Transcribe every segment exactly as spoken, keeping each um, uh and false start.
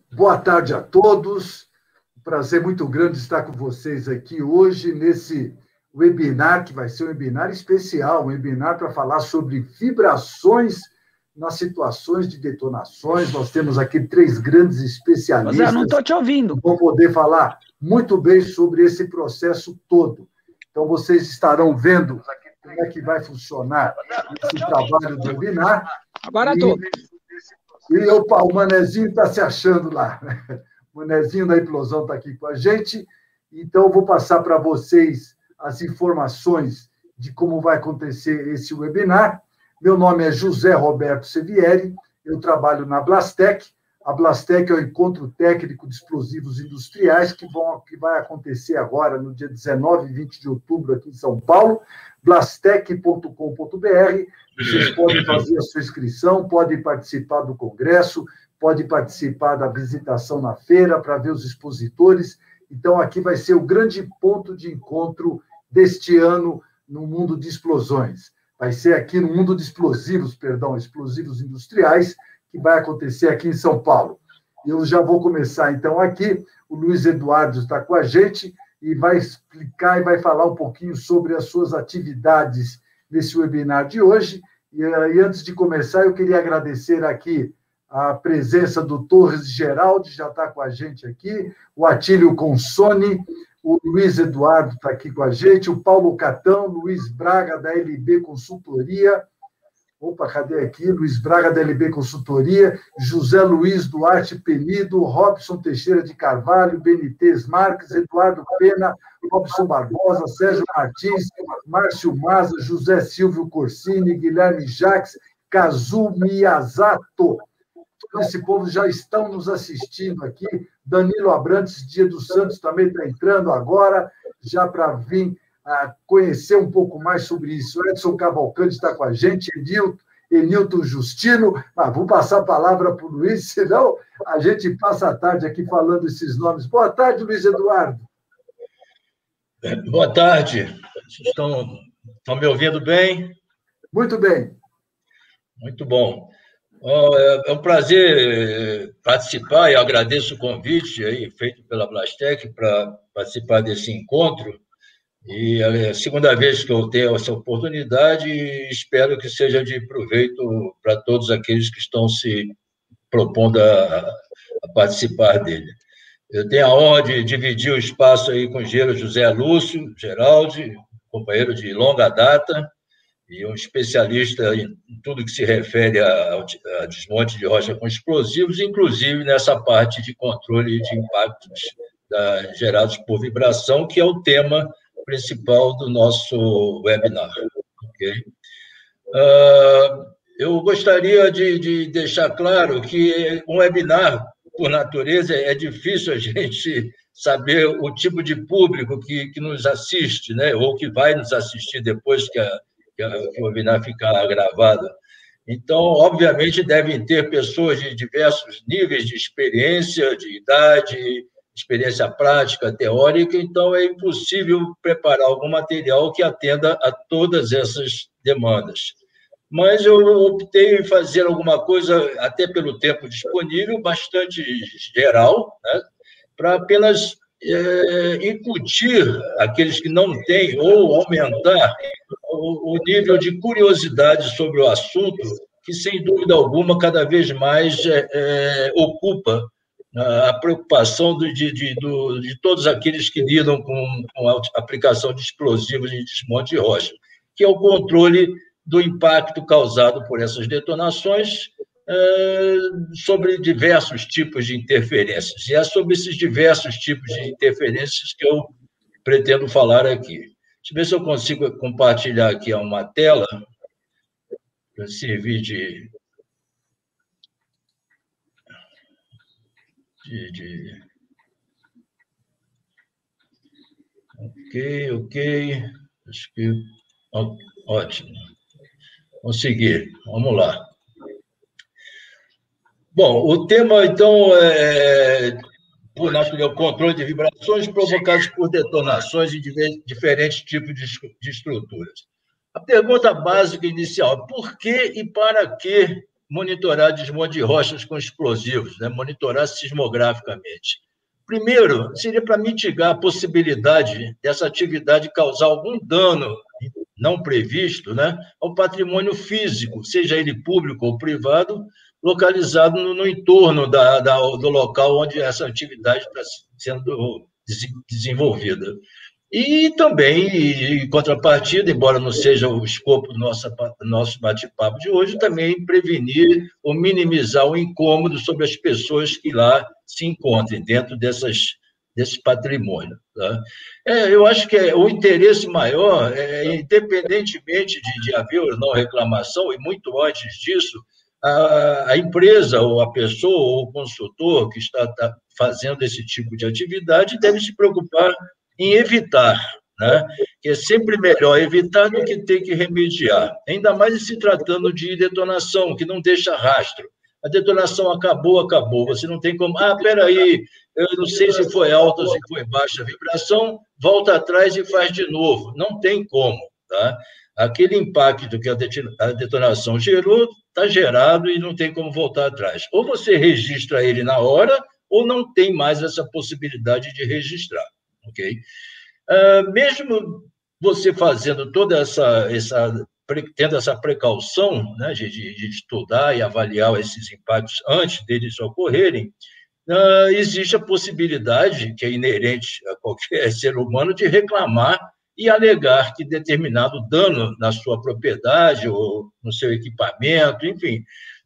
Boa tarde a todos. Um prazer muito grande estar com vocês aqui hoje nesse webinar, que vai ser um webinar especial, um webinar para falar sobre vibrações nas situações de detonações. Nós temos aqui três grandes especialistas. José, não estou te ouvindo. Que vão poder falar muito bem sobre esse processo todo. Então, vocês estarão vendo como é que vai funcionar esse trabalho do webinar. Agora estou. E opa, o Manezinho está se achando lá. O Manezinho da Implosão está aqui com a gente. Então, eu vou passar para vocês as informações de como vai acontecer esse webinar. Meu nome é José Roberto Sevieri, eu trabalho na Blastec. A Blastec é o Encontro Técnico de Explosivos Industriais, que, vão, que vai acontecer agora, no dia dezenove e vinte de outubro, aqui em São Paulo, blastec ponto com ponto br. Vocês podem fazer a sua inscrição, podem participar do congresso, podem participar da visitação na feira para ver os expositores. Então, aqui vai ser o grande ponto de encontro deste ano no mundo de explosões. Vai ser aqui no mundo de explosivos, perdão, explosivos industriais, que vai acontecer aqui em São Paulo. Eu já vou começar, então, aqui. O Luiz Eduardo está com a gente e vai explicar e vai falar um pouquinho sobre as suas atividades nesse webinar de hoje. E, e antes de começar, eu queria agradecer aqui a presença do Torres Geraldi, já está com a gente aqui, o Atílio Consoni, o Luiz Eduardo está aqui com a gente, o Paulo Catão, Luiz Braga, da L B Consultoria. Opa, cadê aqui? Luiz Braga, da L B Consultoria, José Luiz Duarte Penido, Robson Teixeira de Carvalho, Benítez Marques, Eduardo Pena, Robson Barbosa, Sérgio Martins, Márcio Maza, José Silvio Corsini, Guilherme Jacques, Kazu Miyazato. Todo esse povo já estão nos assistindo aqui. Danilo Abrantes, Dia dos Santos, também está entrando agora, já para vir a conhecer um pouco mais sobre isso. Edson Cavalcante está com a gente, Enilton, Enilton Justino. Ah, vou passar a palavra para o Luiz, senão a gente passa a tarde aqui falando esses nomes. Boa tarde, Luiz Eduardo. Boa tarde. Vocês estão, estão me ouvindo bem? Muito bem. Muito bom. É um prazer participar e agradeço o convite aí, feito pela Blastec para participar desse encontro. E é a segunda vez que eu tenho essa oportunidade e espero que seja de proveito para todos aqueles que estão se propondo a, a participar dele. Eu tenho a honra de dividir o espaço aí com o engenheiro José Lúcio Geraldi, companheiro de longa data e um especialista em tudo que se refere a, a desmonte de rocha com explosivos, inclusive nessa parte de controle de impactos da, gerados por vibração, que é o tema principal do nosso webinar. Okay? Uh, eu gostaria de, de deixar claro que um webinar, por natureza, é difícil a gente saber o tipo de público que, que nos assiste, né? Ou que vai nos assistir depois que, a, que, a, que o webinar ficar gravado. Então, obviamente, devem ter pessoas de diversos níveis de experiência, de idade, experiência prática, teórica, então é impossível preparar algum material que atenda a todas essas demandas. Mas eu optei em fazer alguma coisa, até pelo tempo disponível, bastante geral, né, para apenas é, incutir aqueles que não têm ou aumentar o, o nível de curiosidade sobre o assunto, que, sem dúvida alguma, cada vez mais é, é, ocupa a preocupação de, de, de, de todos aqueles que lidam com, com a aplicação de explosivos em desmonte de rocha, que é o controle do impacto causado por essas detonações é, sobre diversos tipos de interferências. E é sobre esses diversos tipos de interferências que eu pretendo falar aqui. Deixa eu ver se eu consigo compartilhar aqui uma tela para servir de... De, de... Ok, ok. Acho que... Ótimo. Consegui. Vamos lá. Bom, o tema, então, é por natureza, o controle de vibrações provocadas por detonações em diferentes tipos de estruturas. A pergunta básica inicial: por que e para que monitorar desmonte de rochas com explosivos, né? Monitorar sismograficamente. Primeiro, seria para mitigar a possibilidade dessa atividade causar algum dano não previsto, né, ao patrimônio físico, seja ele público ou privado, localizado no, no entorno da, da, do local onde essa atividade está sendo desenvolvida. E também, em contrapartida, embora não seja o escopo do nosso, nosso bate-papo de hoje, também prevenir ou minimizar o incômodo sobre as pessoas que lá se encontrem dentro dessas, desse patrimônio. Tá? É, eu acho que é, o interesse maior, é, independentemente de, de haver ou não reclamação, e muito antes disso, a, a empresa, ou a pessoa, ou o consultor que está tá fazendo esse tipo de atividade deve se preocupar em evitar, né? Que é sempre melhor evitar do que ter que remediar, ainda mais se tratando de detonação, que não deixa rastro. A detonação acabou, acabou, você não tem como... Ah, peraí, eu não sei se foi alta ou se foi baixa a vibração, volta atrás e faz de novo. Não tem como, tá? Aquele impacto que a detonação gerou, está gerado e não tem como voltar atrás. Ou você registra ele na hora, ou não tem mais essa possibilidade de registrar. Ok? Uh, mesmo você fazendo toda essa, essa tendo essa precaução, né, de, de estudar e avaliar esses impactos antes deles ocorrerem, uh, existe a possibilidade, que é inerente a qualquer ser humano, de reclamar e alegar que determinado dano na sua propriedade ou no seu equipamento, enfim,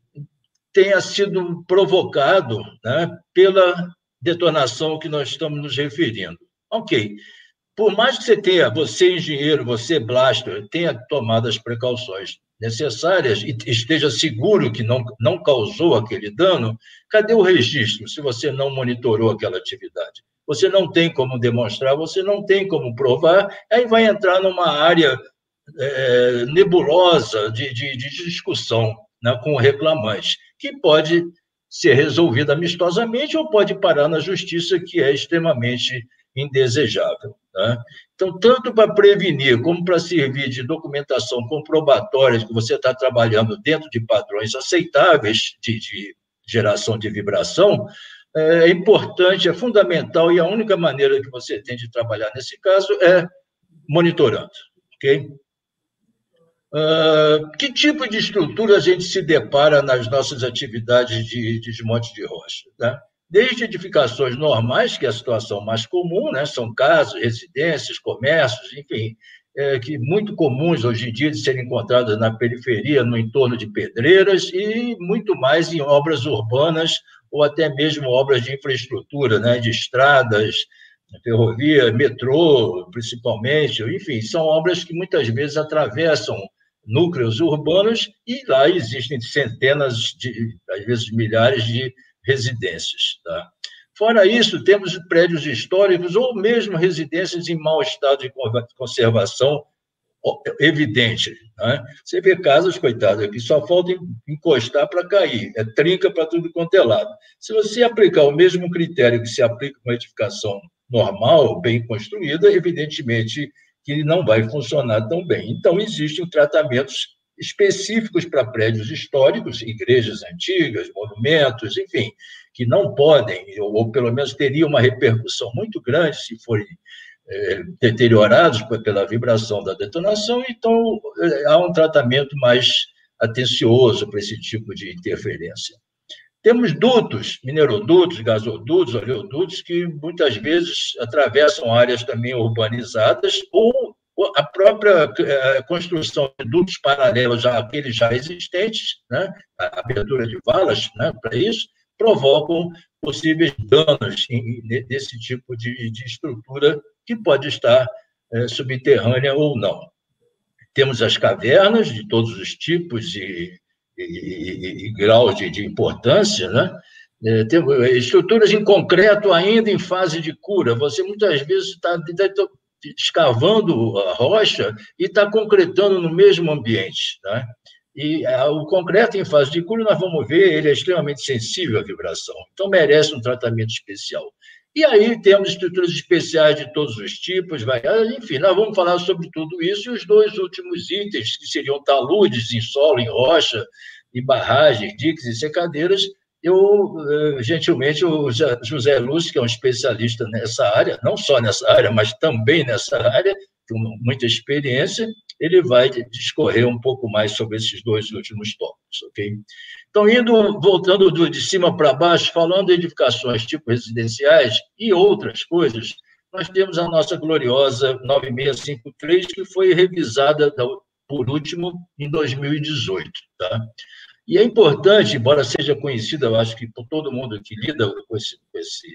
tenha sido provocado, né, pela detonação que nós estamos nos referindo. Ok, por mais que você tenha, você engenheiro, você blaster, tenha tomado as precauções necessárias e esteja seguro que não, não causou aquele dano, cadê o registro se você não monitorou aquela atividade? Você não tem como demonstrar, você não tem como provar, aí vai entrar numa área é, nebulosa de, de, de discussão, né, com o reclamante, que pode ser resolvida amistosamente ou pode parar na justiça, que é extremamente indesejável. Tá? Então, tanto para prevenir como para servir de documentação comprobatória de que você está trabalhando dentro de padrões aceitáveis de, de geração de vibração, é importante, é fundamental, e a única maneira que você tem de trabalhar nesse caso é monitorando. Ok? Uh, que tipo de estrutura a gente se depara nas nossas atividades de, de desmonte de rocha? Tá? Desde edificações normais, que é a situação mais comum, né? São casas, residências, comércios, enfim, é, que muito comuns hoje em dia de serem encontradas na periferia, no entorno de pedreiras, e muito mais em obras urbanas ou até mesmo obras de infraestrutura, né? De estradas, ferrovia, metrô, principalmente, enfim, são obras que muitas vezes atravessam núcleos urbanos e lá existem centenas, de, às vezes milhares de residências. Tá? Fora isso, temos prédios históricos ou mesmo residências em mau estado de conservação evidente. Né? Você vê casas, coitadas, que só falta encostar para cair, é trinca para tudo quanto é lado. Se você aplicar o mesmo critério que se aplica com uma edificação normal, bem construída, evidentemente que não vai funcionar tão bem. Então, existem tratamentos específicos para prédios históricos, igrejas antigas, monumentos, enfim, que não podem, ou, ou pelo menos teriam uma repercussão muito grande se forem é, deteriorados pela vibração da detonação, então é, há um tratamento mais atencioso para esse tipo de interferência. Temos dutos, minerodutos, gasodutos, oleodutos, que muitas vezes atravessam áreas também urbanizadas ou a própria construção de dutos paralelos àqueles já existentes, né, a abertura de valas, né, para isso, provocam possíveis danos desse tipo de, de estrutura que pode estar é, subterrânea ou não. Temos as cavernas de todos os tipos e, e, e, e graus de, de importância, né? É, tem estruturas em concreto ainda em fase de cura. Você muitas vezes está escavando a rocha e está concretando no mesmo ambiente, né? E a, o concreto em fase de cura, nós vamos ver, ele é extremamente sensível à vibração, então merece um tratamento especial. E aí temos estruturas especiais de todos os tipos, vai, enfim, nós vamos falar sobre tudo isso, e os dois últimos itens, que seriam taludes em solo, em rocha, e barragens, diques e secadeiras, eu, gentilmente, o José Lúcio, que é um especialista nessa área, não só nessa área, mas também nessa área, com muita experiência, ele vai discorrer um pouco mais sobre esses dois últimos tópicos, ok? Então, indo, voltando de cima para baixo, falando de edificações tipo residenciais e outras coisas, nós temos a nossa gloriosa nove seis cinco três, que foi revisada, por último, em dois mil e dezoito, tá? E é importante, embora seja conhecida, eu acho que por todo mundo que lida com esse, com esse,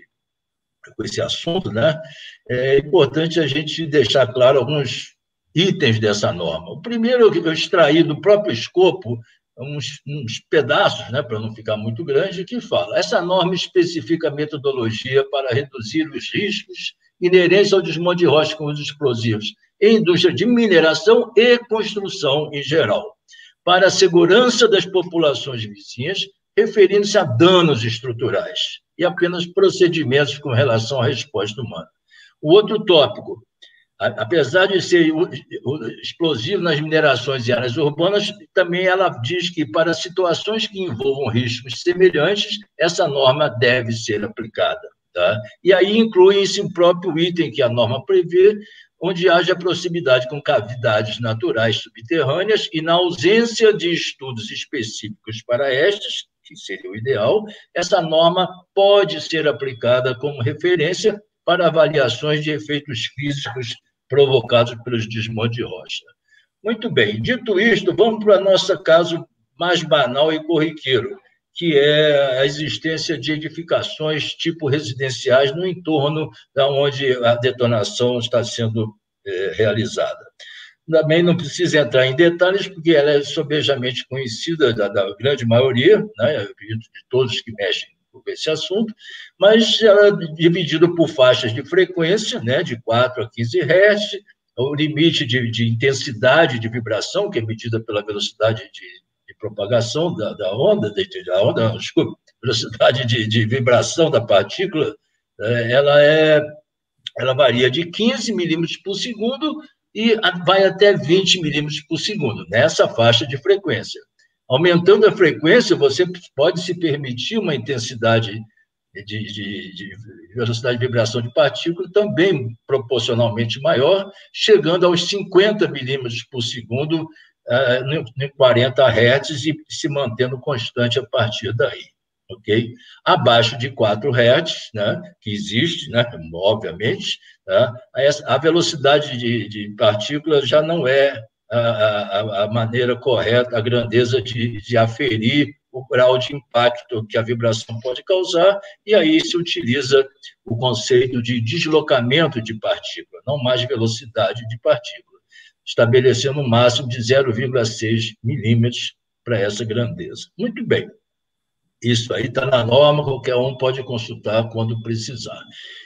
com esse assunto, né? É importante a gente deixar claro alguns itens dessa norma. O primeiro, eu extraí do próprio escopo uns, uns pedaços, né, para não ficar muito grande, que fala: essa norma especifica a metodologia para reduzir os riscos inerentes ao desmonte de rocha com usos explosivos em indústria de mineração e construção em geral, para a segurança das populações vizinhas, referindo-se a danos estruturais e apenas procedimentos com relação à resposta humana. O outro tópico: apesar de ser explosivo nas minerações e áreas urbanas, também ela diz que, para situações que envolvam riscos semelhantes, essa norma deve ser aplicada, tá? E aí inclui-se o próprio item que a norma prevê, onde haja proximidade com cavidades naturais subterrâneas e, na ausência de estudos específicos para estas, que seria o ideal, essa norma pode ser aplicada como referência para avaliações de efeitos físicos provocados pelos desmontes de rocha. Muito bem, dito isto, vamos para o nosso caso mais banal e corriqueiro, que é a existência de edificações tipo residenciais no entorno da onde a detonação está sendo é, realizada. Também não precisa entrar em detalhes, porque ela é sobejamente conhecida da, da grande maioria, né, de todos que mexem com esse assunto, mas ela é dividida por faixas de frequência, né, de quatro a quinze hertz, o limite de, de intensidade de vibração, que é medida pela velocidade de, de propagação da, da onda, de, da onda, desculpa, velocidade de, de vibração da partícula, ela, é, ela varia de quinze milímetros por segundo e vai até vinte milímetros por segundo, nessa faixa de frequência. Aumentando a frequência, você pode se permitir uma intensidade de, de, de velocidade de vibração de partícula também proporcionalmente maior, chegando aos cinquenta milímetros por segundo, uh, em quarenta hertz, e se mantendo constante a partir daí. Okay? Abaixo de quatro hertz, né, que existe, né, obviamente, tá? A velocidade de, de partículas já não é a, a, a maneira correta, a grandeza de, de aferir o grau de impacto que a vibração pode causar, e aí se utiliza o conceito de deslocamento de partícula, não mais velocidade de partícula, estabelecendo um máximo de zero vírgula seis milímetros para essa grandeza. Muito bem. Isso aí está na norma, qualquer um pode consultar quando precisar.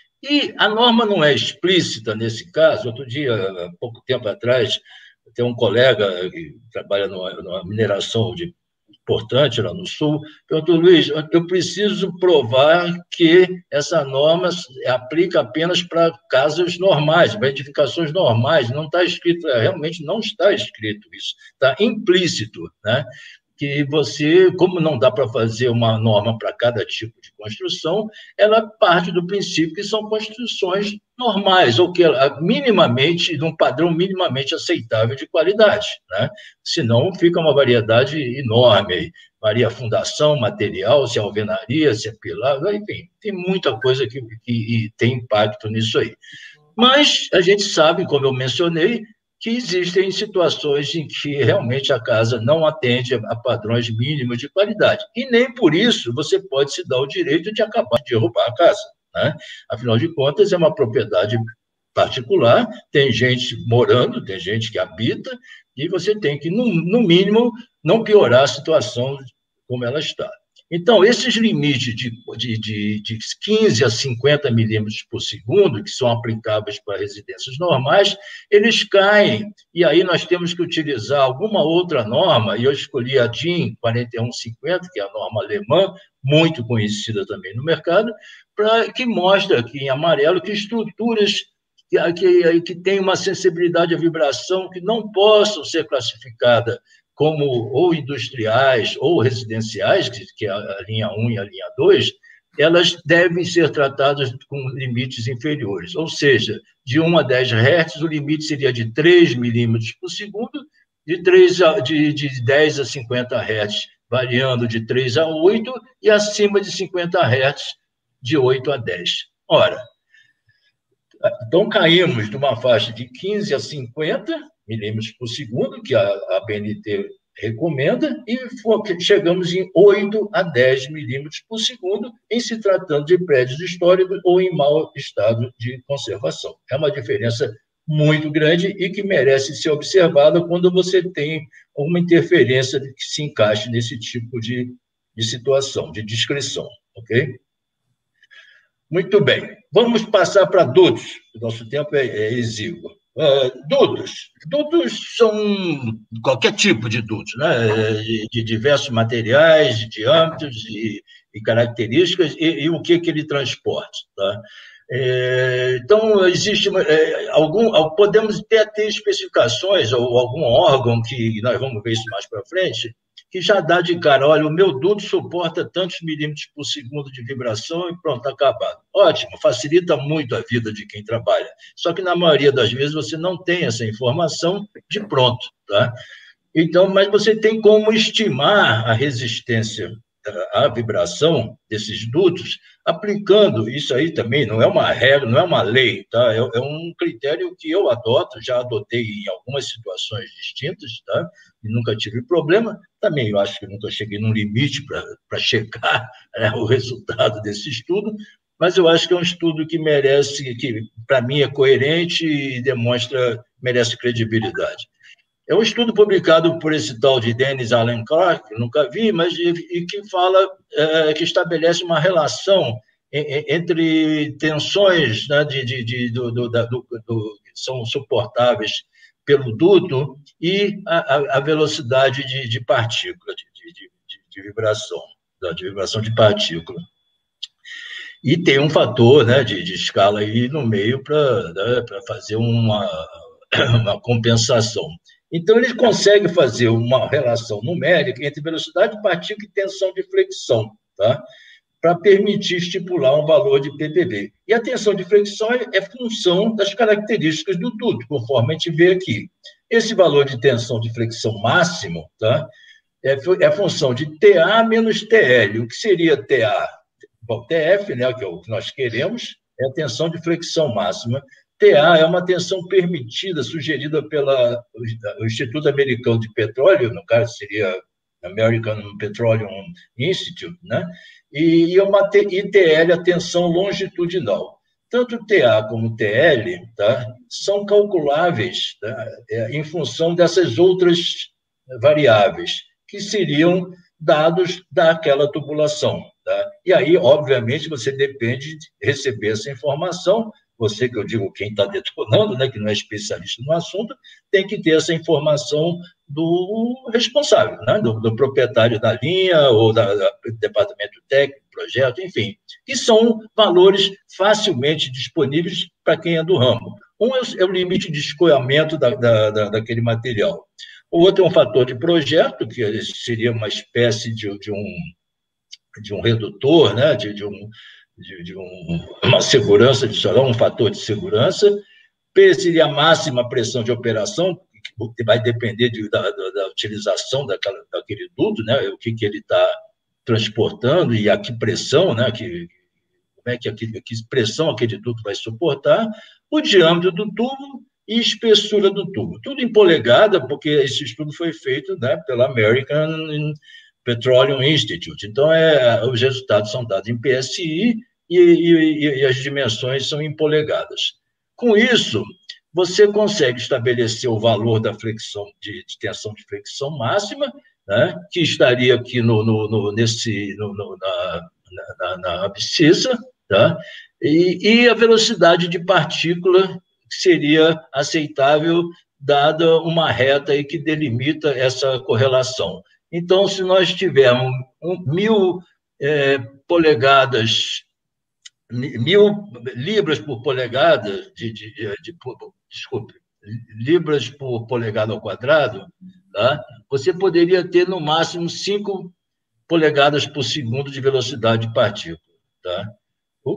E a norma não é explícita nesse caso. Outro dia, há pouco tempo atrás, tem um colega que trabalha numa, numa mineração de, importante lá no Sul, perguntou: Luiz, eu preciso provar que essa norma aplica apenas para casas normais, para edificações normais. Não está escrito, realmente não está escrito isso, está implícito, né? Que você, como não dá para fazer uma norma para cada tipo de construção, ela parte do princípio que são construções normais, ou que minimamente, num padrão minimamente aceitável de qualidade, né? Senão fica uma variedade enorme, varia a fundação, material, se é alvenaria, se é pilar, enfim, tem muita coisa que, que tem impacto nisso aí. Mas a gente sabe, como eu mencionei, que existem situações em que realmente a casa não atende a padrões mínimos de qualidade. E nem por isso você pode se dar o direito de acabar de derrubar a casa, né? Afinal de contas, é uma propriedade particular, tem gente morando, tem gente que habita, e você tem que, no, no mínimo, não piorar a situação como ela está. Então, esses limites de, de, de, de quinze a cinquenta milímetros por segundo, que são aplicáveis para residências normais, eles caem, e aí nós temos que utilizar alguma outra norma, e eu escolhi a D I N quarenta e um cinquenta, que é a norma alemã, muito conhecida também no mercado, pra, que mostra aqui em amarelo que estruturas que, que, que têm uma sensibilidade à vibração que não possam ser classificadas como ou industriais ou residenciais, que é a linha um e a linha dois, elas devem ser tratadas com limites inferiores, ou seja, de um a dez hertz, o limite seria de três milímetros por segundo, de, três a, de, de dez a cinquenta hertz, variando de três a oito, e acima de cinquenta hertz, de oito a dez. Ora, então caímos de uma faixa de quinze a cinquenta milímetros por segundo, que a, a B N T recomenda, e chegamos em oito a dez milímetros por segundo, em se tratando de prédios históricos ou em mau estado de conservação. É uma diferença muito grande e que merece ser observada quando você tem uma interferência que se encaixe nesse tipo de, de situação, de descrição, ok? Muito bem. Vamos passar para dutos. O nosso tempo é, é exíguo. Uh, dutos. Dutos são qualquer tipo de dutos, né? de, de diversos materiais, de diâmetros e, e características, e, e o que, que ele transporta. Tá? É, então, existe é, algum, podemos até ter especificações ou algum órgão, que nós vamos ver isso mais para frente, que já dá de cara, olha, o meu duto suporta tantos milímetros por segundo de vibração e pronto, está acabado. Ótimo, facilita muito a vida de quem trabalha. Só que, na maioria das vezes, você não tem essa informação de pronto, tá? Então, mas você tem como estimar a resistência à vibração desses dutos, aplicando isso aí também, não é uma regra, não é uma lei, tá? É, é um critério que eu adoto, já adotei em algumas situações distintas, tá? E nunca tive problema. Também eu acho que nunca cheguei num limite para checar, né, o resultado desse estudo, mas eu acho que é um estudo que merece, que para mim é coerente e demonstra, merece credibilidade. É um estudo publicado por esse tal de Dennis Allen Clark, que nunca vi, mas e, e que fala, é, que estabelece uma relação entre tensões, né, de, de, de, do, do, do, do, que são suportáveis pelo duto e a, a velocidade de, de partícula, de, de, de, de vibração, de vibração de partícula. E tem um fator, né, de, de escala aí no meio para, né, para fazer uma, uma compensação. Então, ele consegue fazer uma relação numérica entre velocidade de partícula e tensão de flexão, tá? Para permitir estipular um valor de P P B. E a tensão de flexão é, é função das características do duto, conforme a gente vê aqui. Esse valor de tensão de flexão máximo, tá? é, é função de T A menos T L. O que seria T A? Bom, T F, né, que é o que nós queremos, é a tensão de flexão máxima. T A é uma tensão permitida, sugerida pelo Instituto Americano de Petróleo, no caso seria American Petroleum Institute, né? E, uma, e T L, a tensão longitudinal. Tanto T A como T L, tá, são calculáveis, tá, em função dessas outras variáveis, que seriam dados daquela tubulação. Tá? E aí, obviamente, você depende de receber essa informação. Você, que eu digo quem está detonando, né, que não é especialista no assunto, tem que ter essa informação do responsável, né, do, do proprietário da linha ou da, da, do departamento técnico, projeto, enfim, que são valores facilmente disponíveis para quem é do ramo. Um é o, é o limite de escoamento da, da, da, daquele material. O outro é um fator de projeto, que seria uma espécie de, de, um, de um redutor, né, de, de um... de, de um, uma segurança adicional, um fator de segurança. P seria a máxima pressão de operação, que vai depender de, da, da utilização daquela, daquele duto, né? O que, que ele está transportando e a que pressão, né? Que, como é que, aquele, que pressão aquele duto vai suportar, o diâmetro do tubo e espessura do tubo. Tudo em polegada, porque esse estudo foi feito, né, pela American Petroleum Institute. Então, é, os resultados são dados em P S I e, e, e as dimensões são em polegadas. Com isso, você consegue estabelecer o valor da flexão, de, de tensão de flexão máxima, né, que estaria aqui no, no, no, nesse, no, no, na, na, na abscissa, tá? e, e a velocidade de partícula que seria aceitável, dada uma reta aí que delimita essa correlação. Então, se nós tivermos mil é, polegadas, mil libras por polegada, de, de, de, de, desculpe, libras por polegada ao quadrado, tá? Você poderia ter, no máximo, cinco polegadas por segundo de velocidade de partícula, tá? O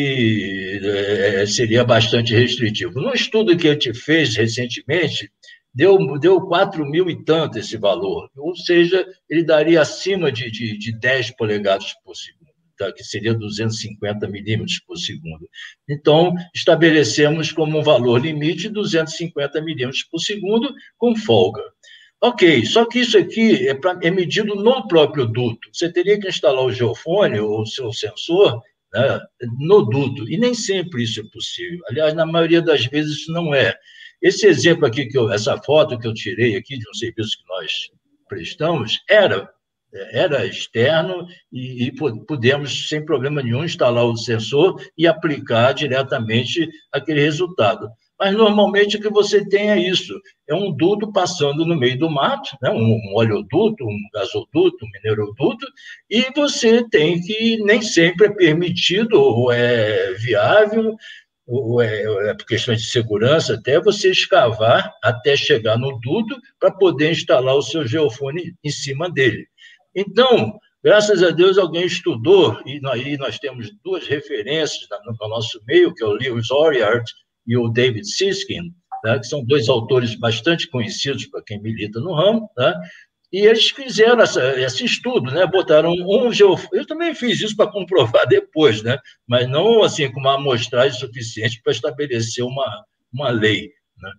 que é, seria bastante restritivo. No estudo que a gente fez recentemente, deu, deu quatro mil e tanto esse valor, ou seja, ele daria acima de, de, de dez polegadas por segundo, tá? Que seria duzentos e cinquenta milímetros por segundo. Então, estabelecemos como um valor limite duzentos e cinquenta milímetros por segundo, com folga. Ok, só que isso aqui é, pra, é medido no próprio duto. Você teria que instalar o geofone ou o seu sensor, né, no duto, e nem sempre isso é possível. Aliás, na maioria das vezes isso não é. Esse exemplo aqui, que eu, essa foto que eu tirei aqui de um serviço que nós prestamos, era, era externo e, e pudemos, sem problema nenhum, instalar o sensor e aplicar diretamente aquele resultado. Mas, normalmente, o que você tem é isso, é um duto passando no meio do mato, né? um, um oleoduto, um gasoduto, um mineroduto, e você tem que, nem sempre é permitido, ou é viável, ou é, é por questões de segurança, até você escavar até chegar no duto para poder instalar o seu geofone em cima dele. Então, graças a Deus, alguém estudou, e aí nós temos duas referências no nosso meio, que é o Lewis Oriard e o David Siskin, né, que são dois autores bastante conhecidos para quem milita no ramo, né, e eles fizeram essa, esse estudo, né, botaram um geofone. Eu também fiz isso para comprovar depois, né, mas não assim com uma amostragem suficiente para estabelecer uma, uma lei, né.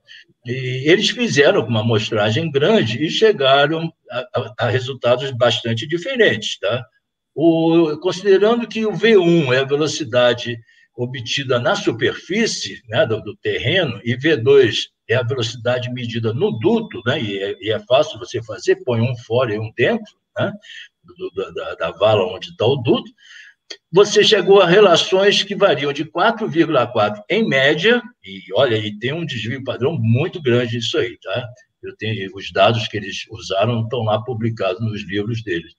E eles fizeram uma amostragem grande e chegaram a, a, a resultados bastante diferentes. Tá? O, considerando que o V um é a velocidade obtida na superfície, né, do, do terreno, e V dois é a velocidade medida no duto, né, e, é, e é fácil você fazer, põe um fora e um dentro, né, do, da, da vala onde está o duto, você chegou a relações que variam de quatro vírgula quatro em média, e olha, e tem um desvio padrão muito grande isso aí, tá? Eu tenho, os dados que eles usaram estão lá publicados nos livros deles.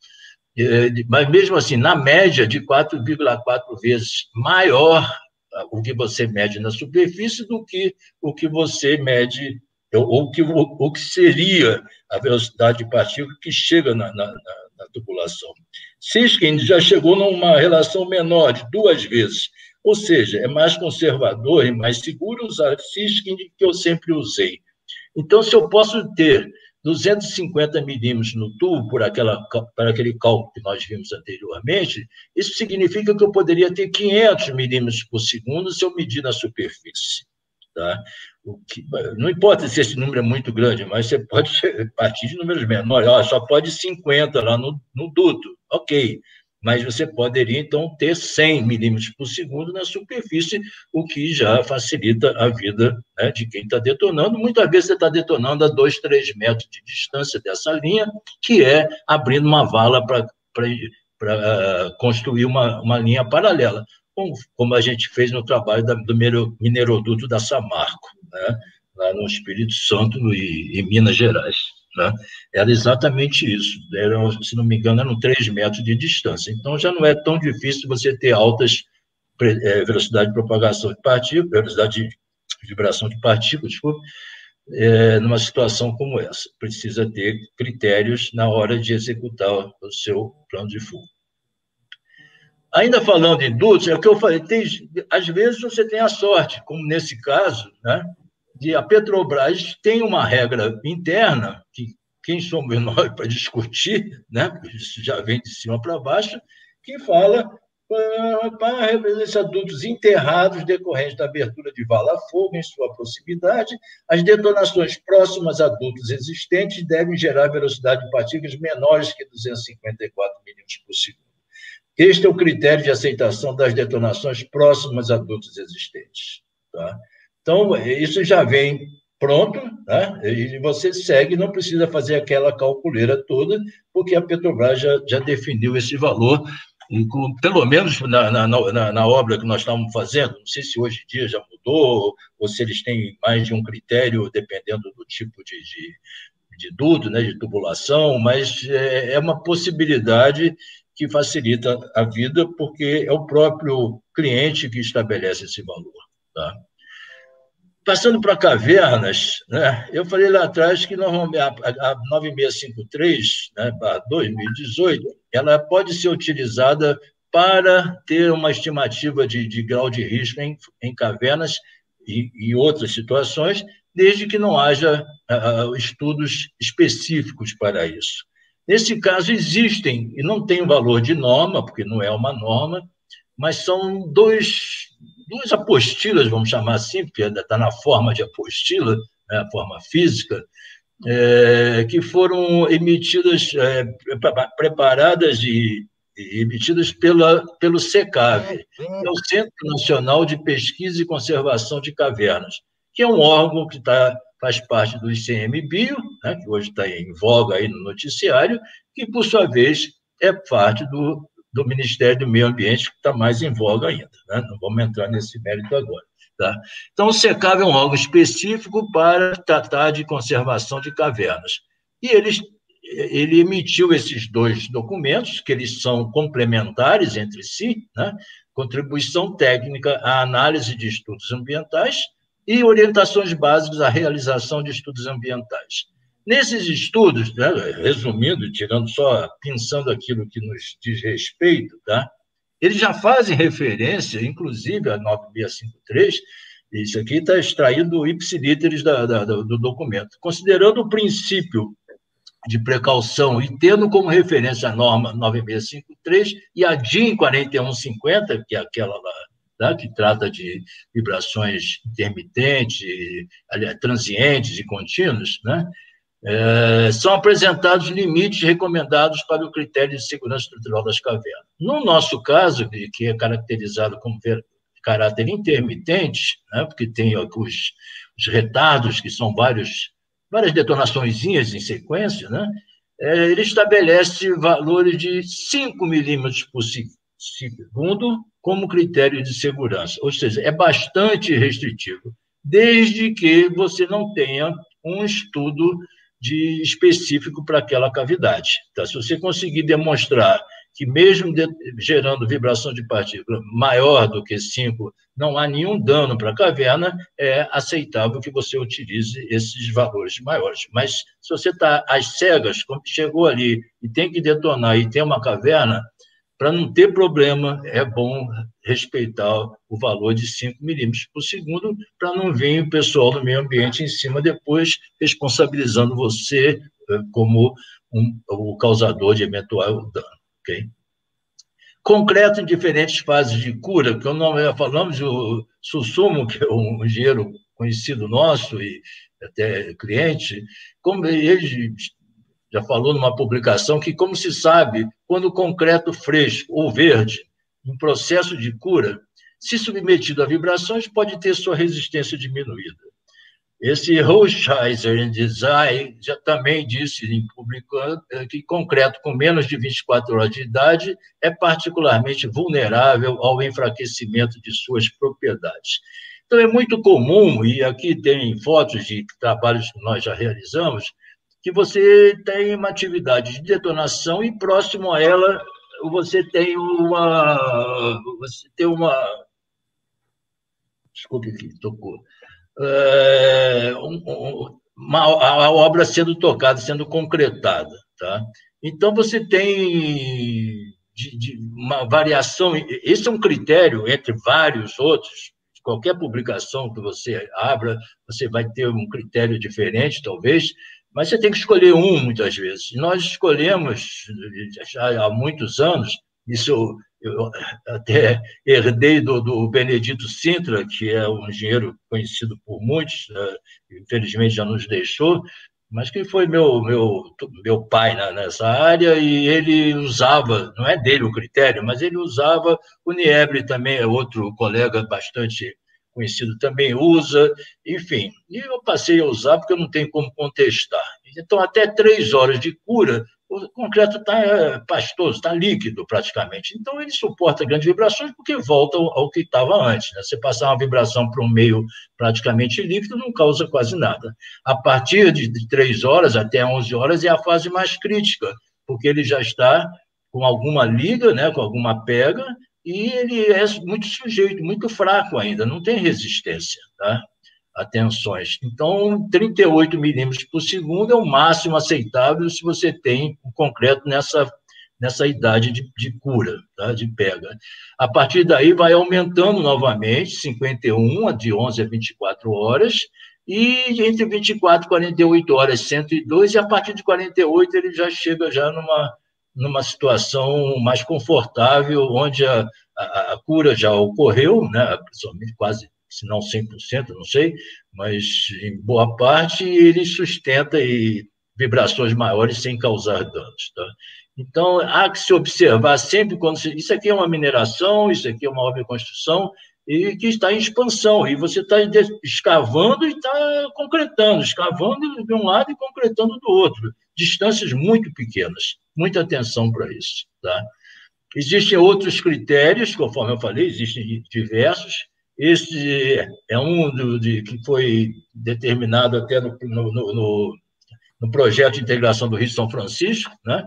Mas, mesmo assim, na média, de quatro vírgula quatro vezes maior o que você mede na superfície do que o que você mede, ou o que, o que seria a velocidade de partícula que chega na, na, na tubulação. Siskin já chegou numa relação menor, de duas vezes, ou seja, é mais conservador e mais seguro usar Siskin que eu sempre usei. Então, se eu posso ter duzentos e cinquenta milímetros no tubo, por, aquela, por aquele cálculo que nós vimos anteriormente, isso significa que eu poderia ter quinhentos milímetros por segundo se eu medir na superfície. Tá? O que, não importa se esse número é muito grande, mas você pode partir de números menores. Ó, só pode cinquenta lá no, no duto, ok. Mas você poderia, então, ter cem milímetros por segundo na superfície, o que já facilita a vida, né, de quem está detonando. Muitas vezes você está detonando a dois, três metros de distância dessa linha, que é abrindo uma vala para uh, construir uma, uma linha paralela, como, como a gente fez no trabalho da, do mineroduto da Samarco, né, lá no Espírito Santo e em Minas Gerais. Né? Era exatamente isso, era, se não me engano, eram três metros de distância. Então, já não é tão difícil você ter altas é, velocidade de propagação de partículas, velocidade de vibração de partículas, desculpa, é, numa situação como essa. Precisa ter critérios na hora de executar o seu plano de fuga. Ainda falando em dutos, é o que eu falei, tem, às vezes você tem a sorte, como nesse caso, né? De a Petrobras tem uma regra interna, que quem somos nós para discutir, né? Isso já vem de cima para baixo, que fala para, para representar dutos enterrados decorrentes da abertura de vala a fogo em sua proximidade, as detonações próximas a dutos existentes devem gerar velocidade de partículas menores que duzentos e cinquenta e quatro milímetros por segundo. Este é o critério de aceitação das detonações próximas a dutos existentes. Tá? Então, isso já vem pronto, né? E você segue, não precisa fazer aquela calculeira toda, porque a Petrobras já, já definiu esse valor, e com, pelo menos na, na, na, na obra que nós estávamos fazendo, não sei se hoje em dia já mudou, ou se eles têm mais de um critério, dependendo do tipo de, de, de duto, né, de tubulação, mas é, é uma possibilidade que facilita a vida, porque é o próprio cliente que estabelece esse valor. Tá? Passando para cavernas, né, eu falei lá atrás que normalmente a, a nove seis cinco três, né, dois mil e dezoito, ela pode ser utilizada para ter uma estimativa de, de grau de risco em, em cavernas e, e outras situações, desde que não haja uh, estudos específicos para isso. Nesse caso, existem, e não tem um valor de norma, porque não é uma norma, mas são dois, duas apostilas, vamos chamar assim, porque está na forma de apostila, né, a forma física, é, que foram emitidas, é, preparadas e, e emitidas pela, pelo SECAV, que é o Centro Nacional de Pesquisa e Conservação de Cavernas, que é um órgão que tá, faz parte do I C M Bio, né, que hoje está em voga aí no noticiário, que, por sua vez, é parte do do Ministério do Meio Ambiente, que está mais em voga ainda, né? Não vamos entrar nesse mérito agora. Tá? Então, o SECAV é um órgão específico para tratar de conservação de cavernas. E eles, ele emitiu esses dois documentos, que eles são complementares entre si, né? Contribuição técnica à análise de estudos ambientais e orientações básicas à realização de estudos ambientais. Nesses estudos, né, resumindo, tirando só, pensando aquilo que nos diz respeito, tá, eles já fazem referência, inclusive, a nove seis cinco três, isso aqui está extraído do ipsilíteres da, da, do documento, considerando o princípio de precaução e tendo como referência a norma nove seis cinco três e a D I N quarenta e um cinquenta, que é aquela lá, tá, que trata de vibrações intermitentes, aliás, transientes e contínuas, né? É, são apresentados limites recomendados para o critério de segurança estrutural das cavernas. No nosso caso, que é caracterizado como caráter intermitente, né, porque tem os, os retardos, que são vários, várias detonaçõezinhas em sequência, né, é, ele estabelece valores de cinco milímetros por segundo como critério de segurança, ou seja, é bastante restritivo, desde que você não tenha um estudo de específico para aquela cavidade. Então, se você conseguir demonstrar que, mesmo de, gerando vibração de partícula maior do que cinco, não há nenhum dano para a caverna, é aceitável que você utilize esses valores maiores. Mas, se você está às cegas, quando chegou ali e tem que detonar e tem uma caverna, para não ter problema, é bom respeitar o valor de cinco milímetros por segundo, para não vir o pessoal do meio ambiente em cima depois, responsabilizando você como um, o causador de eventual dano. Okay? Concreto em diferentes fases de cura, que nós já falamos, o Susumo, que é um engenheiro conhecido nosso e até cliente, como ele já falou numa publicação que, como se sabe, quando o concreto fresco ou verde, em processo de cura, se submetido a vibrações, pode ter sua resistência diminuída. Esse Rothschild em Design já também disse em público que concreto com menos de vinte e quatro horas de idade é particularmente vulnerável ao enfraquecimento de suas propriedades. Então, é muito comum, e aqui tem fotos de trabalhos que nós já realizamos, que você tem uma atividade de detonação e próximo a ela você tem uma... Você tem uma... Desculpe que tocou. É, um, uma, a obra sendo tocada, sendo concretada. Tá? Então, você tem de, de uma variação... Esse é um critério, entre vários outros. Qualquer publicação que você abra, você vai ter um critério diferente, talvez, mas você tem que escolher um, muitas vezes. E nós escolhemos, já há muitos anos, isso eu, eu até herdei do, do Benedito Sintra, que é um engenheiro conhecido por muitos, infelizmente já nos deixou, mas que foi meu, meu, meu pai nessa área, e ele usava, não é dele o critério, mas ele usava, o Niebre também é outro colega bastante conhecido, também usa, enfim, e eu passei a usar porque eu não tenho como contestar. Então, até três horas de cura, o concreto está pastoso, está líquido praticamente. Então, ele suporta grandes vibrações porque volta ao, ao que estava antes. Né? Você passar uma vibração para um meio praticamente líquido não causa quase nada. A partir de, de três horas até onze horas é a fase mais crítica, porque ele já está com alguma liga, né, com alguma pega, e ele é muito sujeito, muito fraco ainda, não tem resistência. Tá? a tensões. Então, trinta e oito milímetros por segundo é o máximo aceitável se você tem um concreto nessa, nessa idade de, de cura, tá? De pega. A partir daí, vai aumentando novamente, cinquenta e um, de onze a vinte e quatro horas, e entre vinte e quatro e quarenta e oito horas, cento e dois, e a partir de quarenta e oito ele já chega já numa, numa situação mais confortável, onde a, a, a cura já ocorreu, né? Principalmente quase, se não cem por cento, não sei, mas em boa parte ele sustenta e vibrações maiores sem causar danos, tá? Então, há que se observar sempre quando... Se, isso aqui é uma mineração, isso aqui é uma obra de construção, e que está em expansão, e você está escavando e está concretando, escavando de um lado e concretando do outro, distâncias muito pequenas, muita atenção para isso, tá? Existem outros critérios, conforme eu falei, existem diversos. Esse é um do, de, que foi determinado até no, no, no, no projeto de integração do Rio São Francisco, né?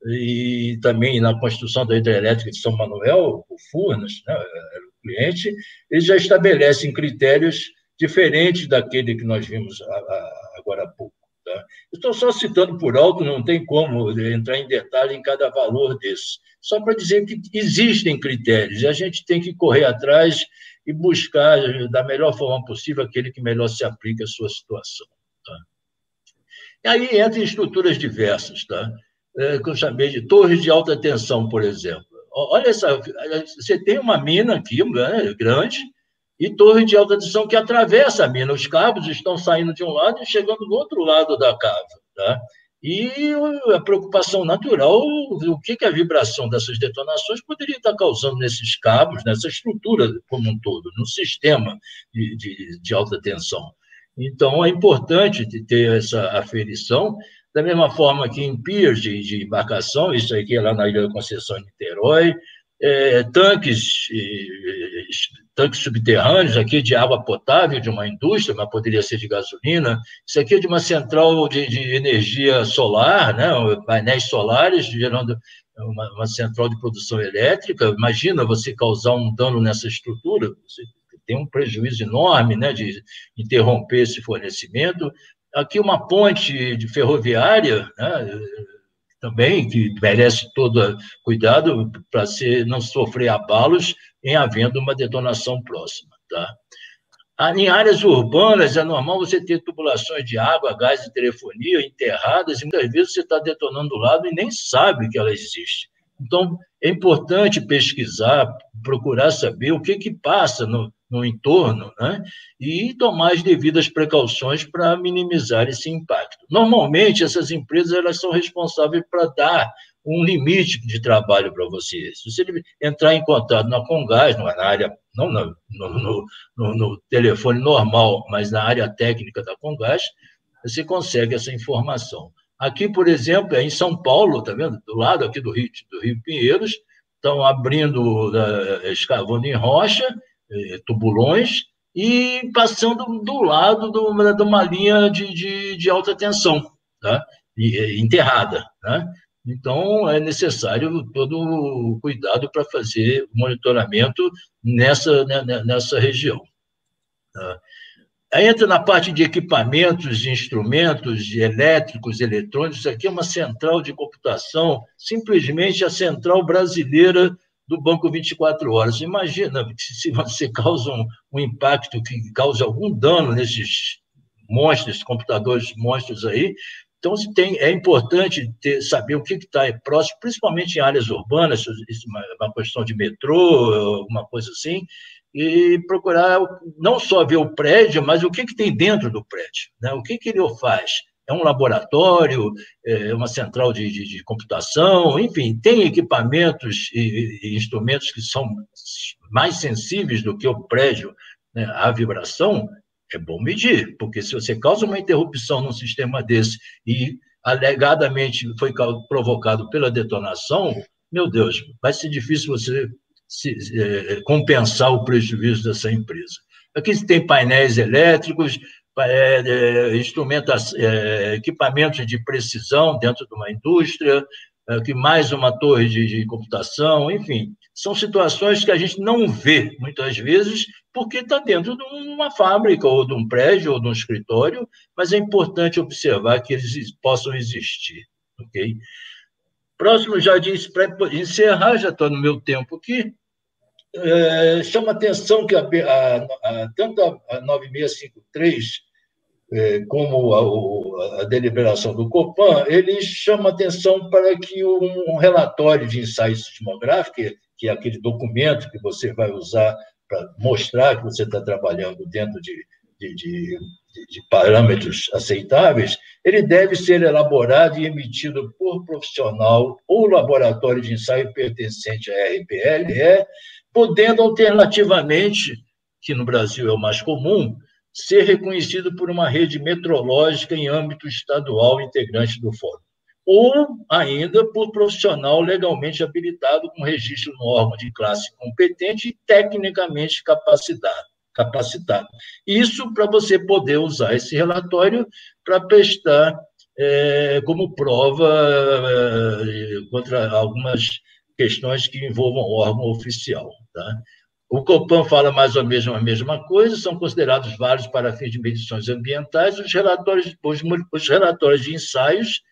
E também na construção da hidrelétrica de São Manuel, o Furnas, né? Era o cliente, eles já estabelecem critérios diferentes daquele que nós vimos agora há pouco. Tá? Estou só citando por alto, não tem como entrar em detalhe em cada valor desse, só para dizer que existem critérios, e a gente tem que correr atrás e buscar da melhor forma possível aquele que melhor se aplique à sua situação. Tá? E aí entra em estruturas diversas, tá? É, que eu chamei de torres de alta tensão, por exemplo. Olha essa, você tem uma mina aqui, né, grande, e torre de alta tensão que atravessa a mina. Os cabos estão saindo de um lado e chegando do outro lado da cava, tá? E a preocupação natural, o que, que a vibração dessas detonações poderia estar causando nesses cabos, nessa estrutura como um todo, no sistema de, de, de alta tensão. Então, é importante ter essa aferição, da mesma forma que em piers de, de embarcação, isso aqui é lá na Ilha da Conceição, em Niterói, é, tanques, é, tanques subterrâneos, aqui de água potável de uma indústria, mas poderia ser de gasolina, isso aqui é de uma central de, de energia solar, né, painéis solares, gerando uma, uma central de produção elétrica. Imagina você causar um dano nessa estrutura, você tem um prejuízo enorme, né, de interromper esse fornecimento. Aqui uma ponte de ferroviária, né, também, que merece todo cuidado para não sofrer abalos em havendo uma detonação próxima. Tá? Em áreas urbanas, é normal você ter tubulações de água, gás e telefonia enterradas, e muitas vezes você está detonando do lado e nem sabe que ela existe. Então, é importante pesquisar, procurar saber o que, que passa no, no entorno, né? E tomar as devidas precauções para minimizar esse impacto. Normalmente, essas empresas elas são responsáveis para dar um limite de trabalho para você. Se você entrar em contato na Comgás, na área, não no, no, no, no telefone normal, mas na área técnica da Comgás, você consegue essa informação. Aqui, por exemplo, é em São Paulo, tá vendo? Do lado aqui do Rio, do Rio Pinheiros, estão abrindo, escavando em rocha, tubulões, e passando do lado de uma linha de, de, de alta tensão, tá? E, enterrada, né? Então, é necessário todo o cuidado para fazer o monitoramento nessa, nessa região. Tá? Aí entra na parte de equipamentos, de instrumentos, de elétricos, eletrônicos. Isso aqui é uma central de computação, simplesmente a central brasileira do Banco vinte e quatro horas. Imagina se você causa um, um impacto que cause algum dano nesses monstros, computadores monstros aí. Então, tem, é importante ter, saber o que está próximo, principalmente em áreas urbanas, uma, uma questão de metrô, alguma coisa assim, e procurar não só ver o prédio, mas o que, que tem dentro do prédio, né? O que, que ele faz? É um laboratório, é uma central de, de, de computação, enfim, tem equipamentos e, e instrumentos que são mais sensíveis do que o prédio, né, à vibração. É bom medir, porque se você causa uma interrupção num sistema desse e alegadamente foi provocado pela detonação, meu Deus, vai ser difícil você se, é, compensar o prejuízo dessa empresa. Aqui tem painéis elétricos, é, é, instrumentos, é, equipamentos de precisão dentro de uma indústria, é, que mais uma torre de, de computação, enfim, são situações que a gente não vê, muitas vezes, porque está dentro de uma fábrica, ou de um prédio, ou de um escritório, mas é importante observar que eles possam existir. Okay? Próximo, já disse, para encerrar, já estou no meu tempo aqui, é, chama atenção que a, a, a, tanto a nove seis cinco três é, como a, a deliberação do Copan, eles chamam atenção para que um, um relatório de ensaio sismográfico, que é aquele documento que você vai usar para mostrar que você está trabalhando dentro de, de, de, de parâmetros aceitáveis, ele deve ser elaborado e emitido por profissional ou laboratório de ensaio pertencente à R P L E, podendo alternativamente, que no Brasil é o mais comum, ser reconhecido por uma rede metrológica em âmbito estadual integrante do fórum, ou ainda por profissional legalmente habilitado com registro no órgão de classe competente e tecnicamente capacitado. capacitado. Isso para você poder usar esse relatório para prestar é, como prova é, contra algumas questões que envolvam o órgão oficial. Tá? O Copan fala mais ou menos a mesma coisa, são considerados válidos para fins de medições ambientais os relatórios, os, os relatórios de ensaios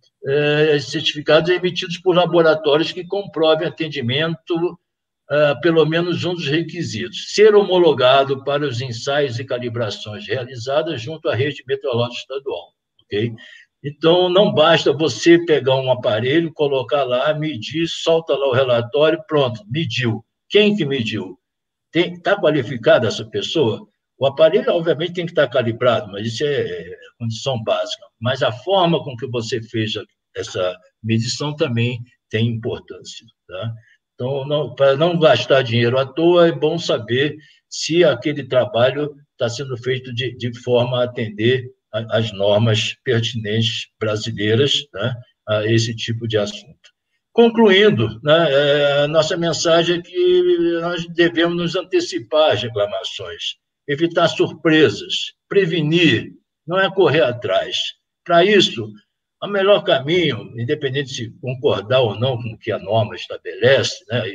eh, certificados emitidos por laboratórios que comprovem atendimento a pelo menos um dos requisitos, ser homologado para os ensaios e calibrações realizadas junto à rede meteorológica estadual. Okay? Então, não basta você pegar um aparelho, colocar lá, medir, solta lá o relatório, pronto, mediu. Quem que mediu? Está qualificada essa pessoa? O aparelho, obviamente, tem que estar calibrado, mas isso é condição básica. Mas a forma com que você fez essa medição também tem importância. Tá? Então, não, para não gastar dinheiro à toa, é bom saber se aquele trabalho está sendo feito de, de forma a atender às normas pertinentes brasileiras, né, a esse tipo de assunto. Concluindo, né, a nossa mensagem é que nós devemos nos antecipar às reclamações, evitar surpresas, prevenir, não é correr atrás. Para isso, o melhor caminho, independente de concordar ou não com o que a norma estabelece, né,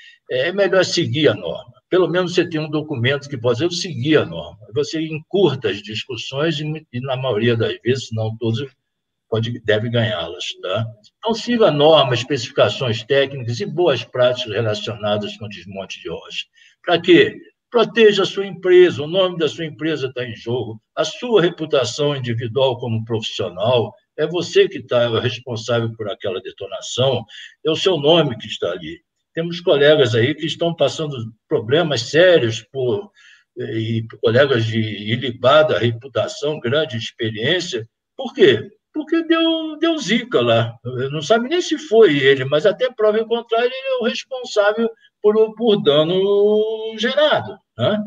é melhor seguir a norma. Pelo menos você tem um documento que pode dizer, seguir a norma. Você encurta as discussões e, e na maioria das vezes, não todos, pode, deve ganhá-las. Tá? Então, siga a norma, especificações técnicas e boas práticas relacionadas com o desmonte de rocha. Para quê? Proteja a sua empresa, o nome da sua empresa está em jogo, a sua reputação individual como profissional, é você que está responsável por aquela detonação, é o seu nome que está ali. Temos colegas aí que estão passando problemas sérios por, e colegas de ilibada reputação, grande experiência. Por quê? Porque deu, deu zica lá. Não sabe nem se foi ele, mas até prova em contrário, ele é o responsável por, por dano gerado. Né?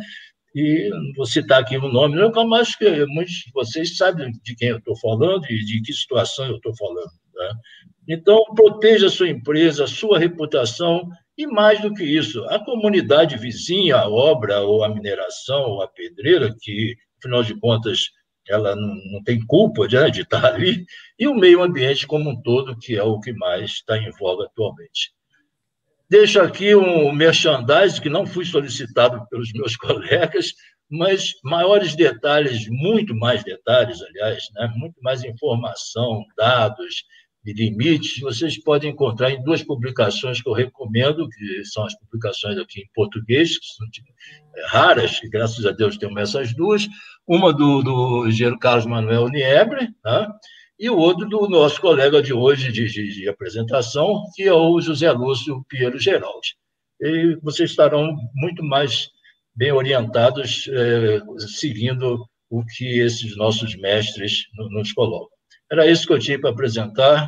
E vou citar aqui o nome, eu acho que muitos de vocês sabem de quem eu estou falando e de que situação eu estou falando. Né? Então, proteja a sua empresa, a sua reputação e, mais do que isso, a comunidade vizinha, a obra, ou a mineração, ou a pedreira, que, afinal de contas, ela não, não tem culpa de, né, de estar ali, e o meio ambiente como um todo, que é o que mais está em voga atualmente. Deixo aqui um merchandising que não fui solicitado pelos meus colegas, mas maiores detalhes, muito mais detalhes, aliás, né? Muito mais informação, dados e limites, vocês podem encontrar em duas publicações que eu recomendo, que são as publicações aqui em português, que são raras, e graças a Deus temos essas duas, uma do, do engenheiro Carlos Manuel Niebre, né? E o outro do nosso colega de hoje de, de, de apresentação, que é o José Lúcio Piero Geraldi. E vocês estarão muito mais bem orientados, eh, seguindo o que esses nossos mestres nos colocam. Era isso que eu tinha para apresentar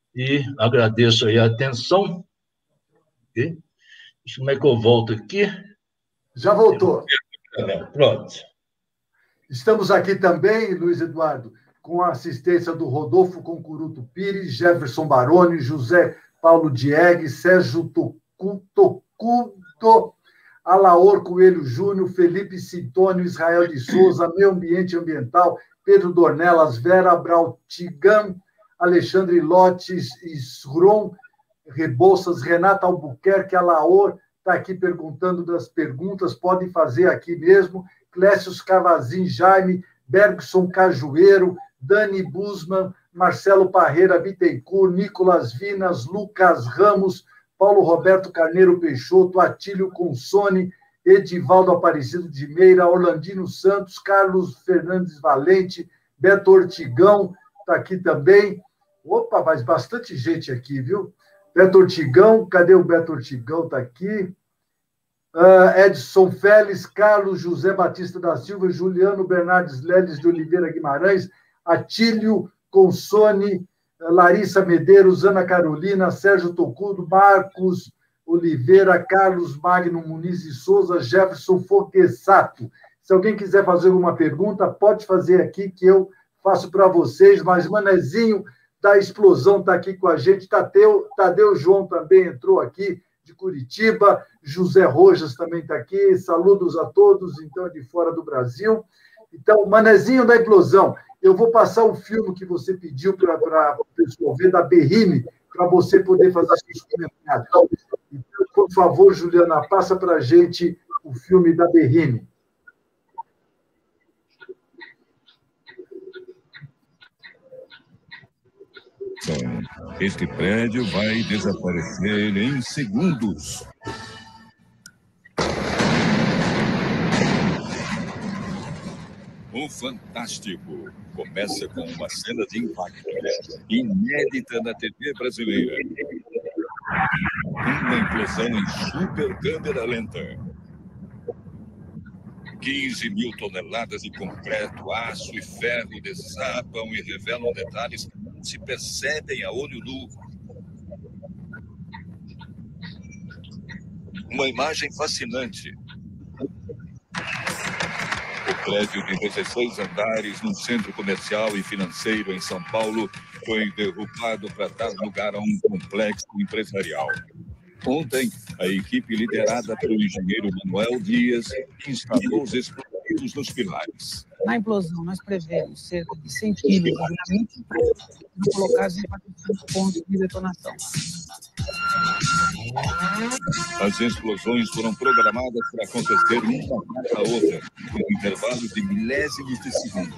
e agradeço aí a atenção. Okay? Como é que eu volto aqui? Já voltou. Pronto. Estamos aqui também, Luiz Eduardo, com a assistência do Rodolfo Concuruto Pires, Jefferson Baroni, José Paulo Diegue, Sérgio Tocudo, Alaor Coelho Júnior, Felipe Cintônio, Israel de Souza, Meio Ambiente Ambiental, Pedro Dornelas, Vera Brautigam, Alexandre Lotes, Isron, Rebouças, Renata Albuquerque, Alaor está aqui perguntando das perguntas, podem fazer aqui mesmo. Clécius Cavazin, Jaime, Bergson Cajueiro, Dani Busman, Marcelo Parreira Bittencourt, Nicolas Vinas, Lucas Ramos, Paulo Roberto Carneiro Peixoto, Atílio Consone, Edivaldo Aparecido de Meira, Orlandino Santos, Carlos Fernandes Valente, Beto Ortigão está aqui também. Opa, mas bastante gente aqui, viu? Beto Ortigão, cadê o Beto Ortigão? Está aqui. Uh, Edson Félix, Carlos José Batista da Silva, Juliano Bernardes Leles de Oliveira Guimarães, Atílio Consone, Larissa Medeiros, Ana Carolina, Sérgio Tocudo, Marcos Oliveira, Carlos Magno Muniz e Souza, Jefferson Foquessato. Se alguém quiser fazer alguma pergunta, pode fazer aqui que eu faço para vocês, mas Manezinho da Explosão está aqui com a gente, Tadeu, Tadeu João também entrou aqui, de Curitiba, José Rojas também está aqui, saludos a todos, então, de fora do Brasil. Então, Manezinho da Explosão, eu vou passar o filme que você pediu para o pessoal ver, da Berrine, para você poder fazer seus comentários. Então, por favor, Juliana, passa para a gente o filme da Berrine. Este prédio vai desaparecer em segundos. O Fantástico começa com uma cena de impacto inédita na T V brasileira. Uma implosão em super câmera lenta. quinze mil toneladas de concreto, aço e ferro desabam e revelam detalhes que não se percebem a olho nu. Uma imagem fascinante. O prédio de dezesseis andares num centro comercial e financeiro em São Paulo foi derrubado para dar lugar a um complexo empresarial. Ontem, a equipe liderada pelo engenheiro Manuel Dias instalou os explosivos nos pilares. Na implosão, nós prevemos cerca de cem quilos de dinamite colocados em quatrocentos pontos de detonação. As explosões foram programadas para acontecer uma após a outra, com um intervalo de milésimos de segundo.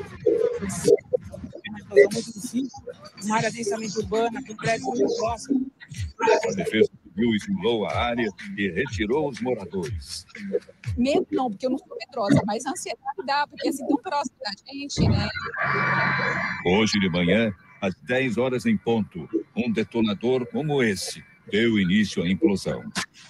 É muito difícil, uma área densamente urbana, com prédios muito próximos. A defesa civil isolou a área e retirou os moradores. Medo não, porque eu não sou medrosa, mas a ansiedade dá, porque é assim tão próximo da gente, né? Hoje de manhã, às dez horas em ponto, um detonador como esse deu início à implosão.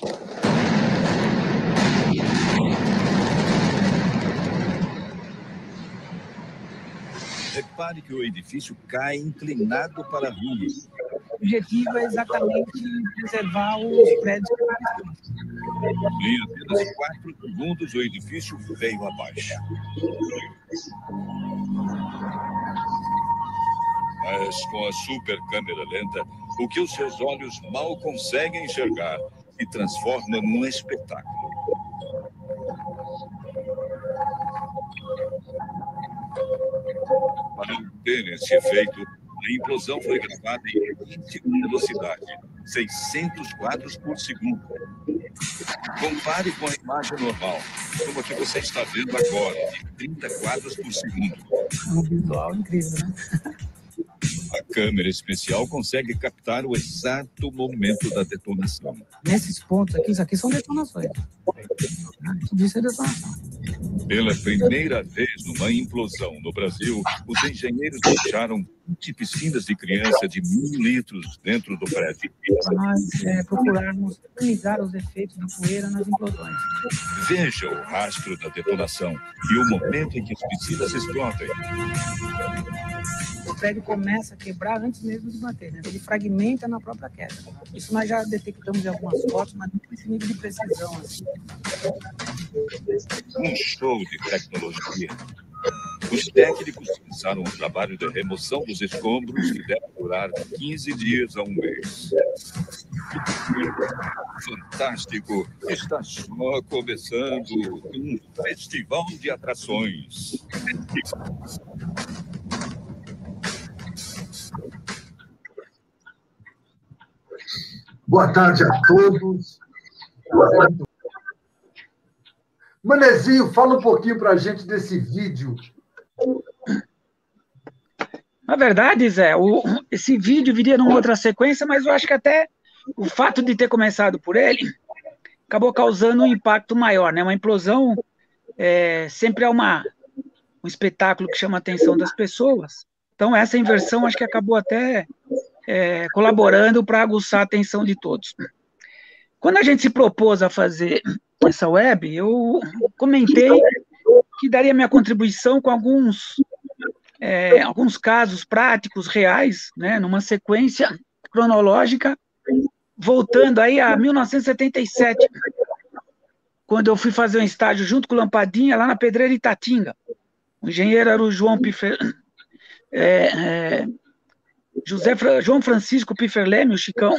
Repare que o edifício cai inclinado para a rua. O objetivo é exatamente preservar os prédios. Em apenas quatro segundos, o edifício veio abaixo. Mas com a super câmera lenta, o que os seus olhos mal conseguem enxergar se transforma num espetáculo. Para obter esse efeito, a implosão foi gravada em altíssima velocidade, seiscentos quadros por segundo. Compare com a imagem normal, como a que você está vendo agora, de trinta quadros por segundo. É um visual incrível, né? A câmera especial consegue captar o exato momento da detonação. Nesses pontos aqui, isso aqui são detonações. Tudo isso é detonação. Pela primeira vez numa implosão no Brasil, os engenheiros deixaram vinte piscinas de criança de mil litros dentro do prédio. Para nós é, procurarmos minimizar os efeitos da poeira nas implosões. Veja o rastro da detonação e o momento em que as piscinas explodem. O prédio começa a quebrar antes mesmo de bater, né? Ele fragmenta na própria queda. Isso nós já detectamos em algumas fotos, mas não com esse nível de precisão. Assim. Um show de tecnologia. Os técnicos começaram o trabalho de remoção dos escombros que deve durar quinze dias a um mês. Fantástico! Está só começando um festival de atrações. Boa tarde a todos. Manezinho, fala um pouquinho para a gente desse vídeo. Na verdade, Zé, o, esse vídeo viria numa outra sequência, mas eu acho que até o fato de ter começado por ele acabou causando um impacto maior, né? Uma implosão é, sempre é uma, um espetáculo que chama a atenção das pessoas. Então, essa inversão acho que acabou até é, colaborando para aguçar a atenção de todos. Quando a gente se propôs a fazer essa web, eu comentei que daria minha contribuição com alguns, é, alguns casos práticos, reais, né, numa sequência cronológica, voltando aí a mil novecentos e setenta e sete, quando eu fui fazer um estágio junto com o Lampadinha, lá na Pedreira Itatinga. O engenheiro era o João Pifer, é, é, José, João Francisco Piferleme, o Chicão,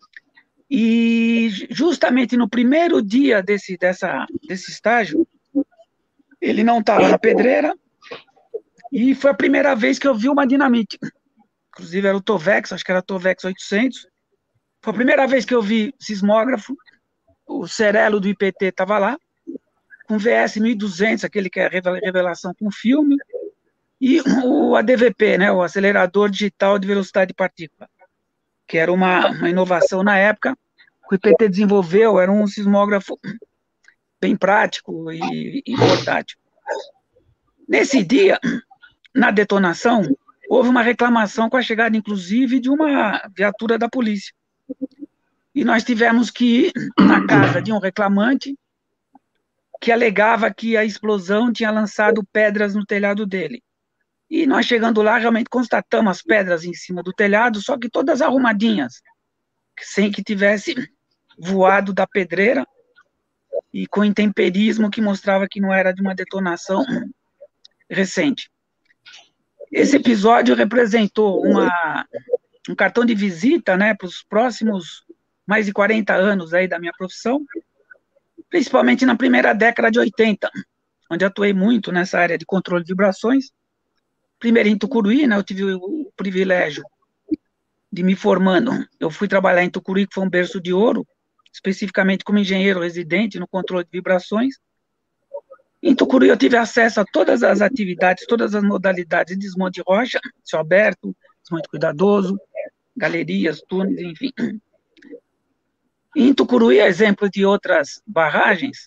e justamente no primeiro dia desse, dessa, desse estágio, ele não estava na pedreira, e foi a primeira vez que eu vi uma dinamite. Inclusive era o Tovex, acho que era o Tovex oitocentos. Foi a primeira vez que eu vi sismógrafo, o Cerelo do I P T estava lá, com V S mil e duzentos, aquele que é revelação com filme, e o A D V P, né, o acelerador digital de velocidade de partícula, que era uma, uma inovação na época, que o I P T desenvolveu, era um sismógrafo bem prático e, e portátil. Nesse dia, na detonação, houve uma reclamação com a chegada, inclusive, de uma viatura da polícia. E nós tivemos que ir na casa de um reclamante que alegava que a explosão tinha lançado pedras no telhado dele. E nós chegando lá, realmente constatamos as pedras em cima do telhado, só que todas arrumadinhas, sem que tivesse voado da pedreira, e com intemperismo que mostrava que não era de uma detonação recente. Esse episódio representou uma, um cartão de visita, né, para os próximos mais de quarenta anos aí da minha profissão, principalmente na primeira década de oitenta, onde atuei muito nessa área de controle de vibrações. Primeiro em Tucuruí, né, eu tive o privilégio de me formando. Eu fui trabalhar em Tucuruí, que foi um berço de ouro, especificamente como engenheiro residente no controle de vibrações. Em Tucuruí eu tive acesso a todas as atividades, todas as modalidades de desmonte de rocha, céu aberto, desmonte cuidadoso, galerias, túneis, enfim. Em Tucuruí, exemplo de outras barragens,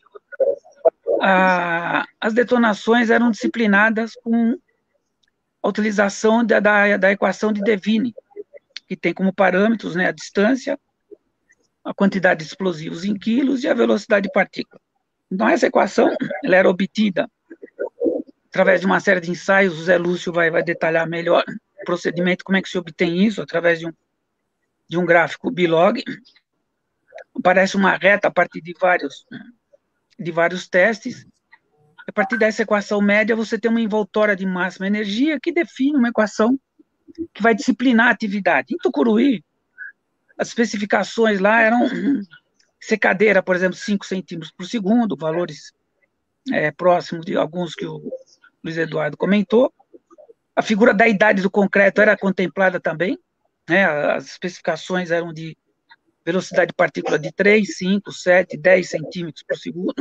a, as detonações eram disciplinadas com a utilização da, da, da equação de Devine, que tem como parâmetros, né, a distância, a quantidade de explosivos em quilos e a velocidade de partícula. Então, essa equação ela era obtida através de uma série de ensaios. O Zé Lúcio vai, vai detalhar melhor o procedimento, como é que se obtém isso, através de um, de um gráfico bilog. Aparece uma reta a partir de vários, de vários testes. A partir dessa equação média, você tem uma envoltória de máxima energia que define uma equação que vai disciplinar a atividade. Em Tucuruí, as especificações lá eram secadeira, por exemplo, cinco centímetros por segundo, valores é, próximos de alguns que o Luiz Eduardo comentou. A figura da idade do concreto era contemplada também, né? As especificações eram de velocidade de partícula de três, cinco, sete, dez centímetros por segundo,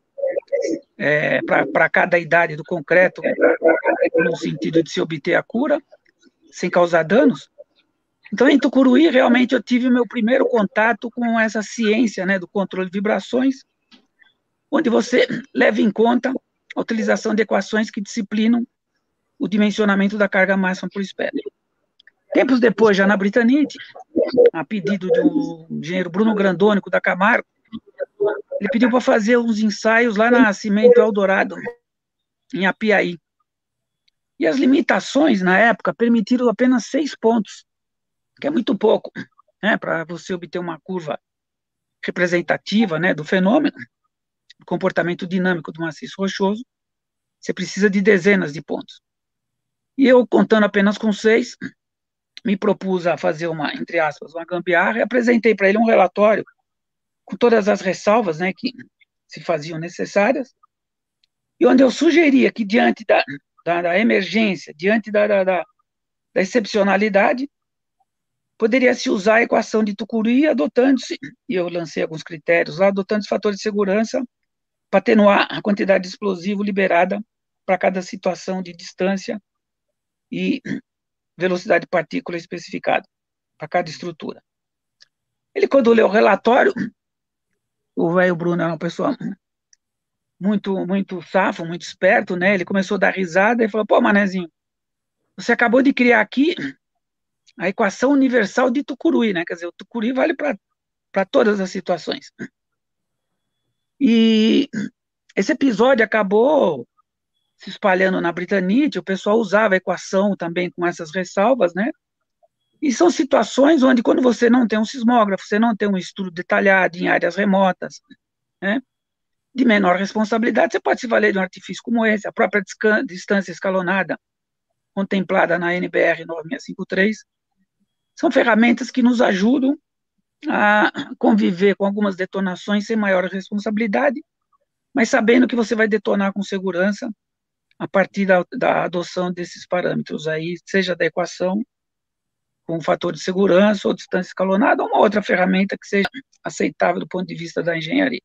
é, para cada idade do concreto, no sentido de se obter a cura, sem causar danos. Então, em Tucuruí, realmente, eu tive o meu primeiro contato com essa ciência, né, do controle de vibrações, onde você leva em conta a utilização de equações que disciplinam o dimensionamento da carga máxima por espectro. Tempos depois, já na Britanite, a pedido do engenheiro Bruno Grandônico, da Camargo, ele pediu para fazer uns ensaios lá na Cimento Eldorado, em Apiaí. E as limitações, na época, permitiram apenas seis pontos, que é muito pouco, né, para você obter uma curva representativa, né, do fenômeno, do comportamento dinâmico do maciço rochoso. Você precisa de dezenas de pontos. E eu, contando apenas com seis, me propus a fazer uma, entre aspas, uma gambiarra, e apresentei para ele um relatório com todas as ressalvas, né, que se faziam necessárias, e onde eu sugeria que, diante da, da, da emergência, diante da, da, da, da excepcionalidade, poderia-se usar a equação de Tucury, adotando-se, e eu lancei alguns critérios lá, adotando os fatores de segurança para atenuar a quantidade de explosivo liberada para cada situação de distância e velocidade de partícula especificada para cada estrutura. Ele, quando leu o relatório, o velho Bruno era uma pessoa muito, muito safo, muito esperto, né? Ele começou a dar risada e falou: pô, manezinho, você acabou de criar aqui a equação universal de Tucury, né? Quer dizer, o Tucury vale para todas as situações. E esse episódio acabou se espalhando na Britanite, o pessoal usava a equação também com essas ressalvas, né? E são situações onde, quando você não tem um sismógrafo, você não tem um estudo detalhado em áreas remotas, né, de menor responsabilidade, você pode se valer de um artifício como esse, a própria distância escalonada, contemplada na N B R nove seis cinco três, são ferramentas que nos ajudam a conviver com algumas detonações sem maior responsabilidade, mas sabendo que você vai detonar com segurança a partir da, da adoção desses parâmetros aí, seja da equação, com fator de segurança ou distância escalonada, ou uma outra ferramenta que seja aceitável do ponto de vista da engenharia.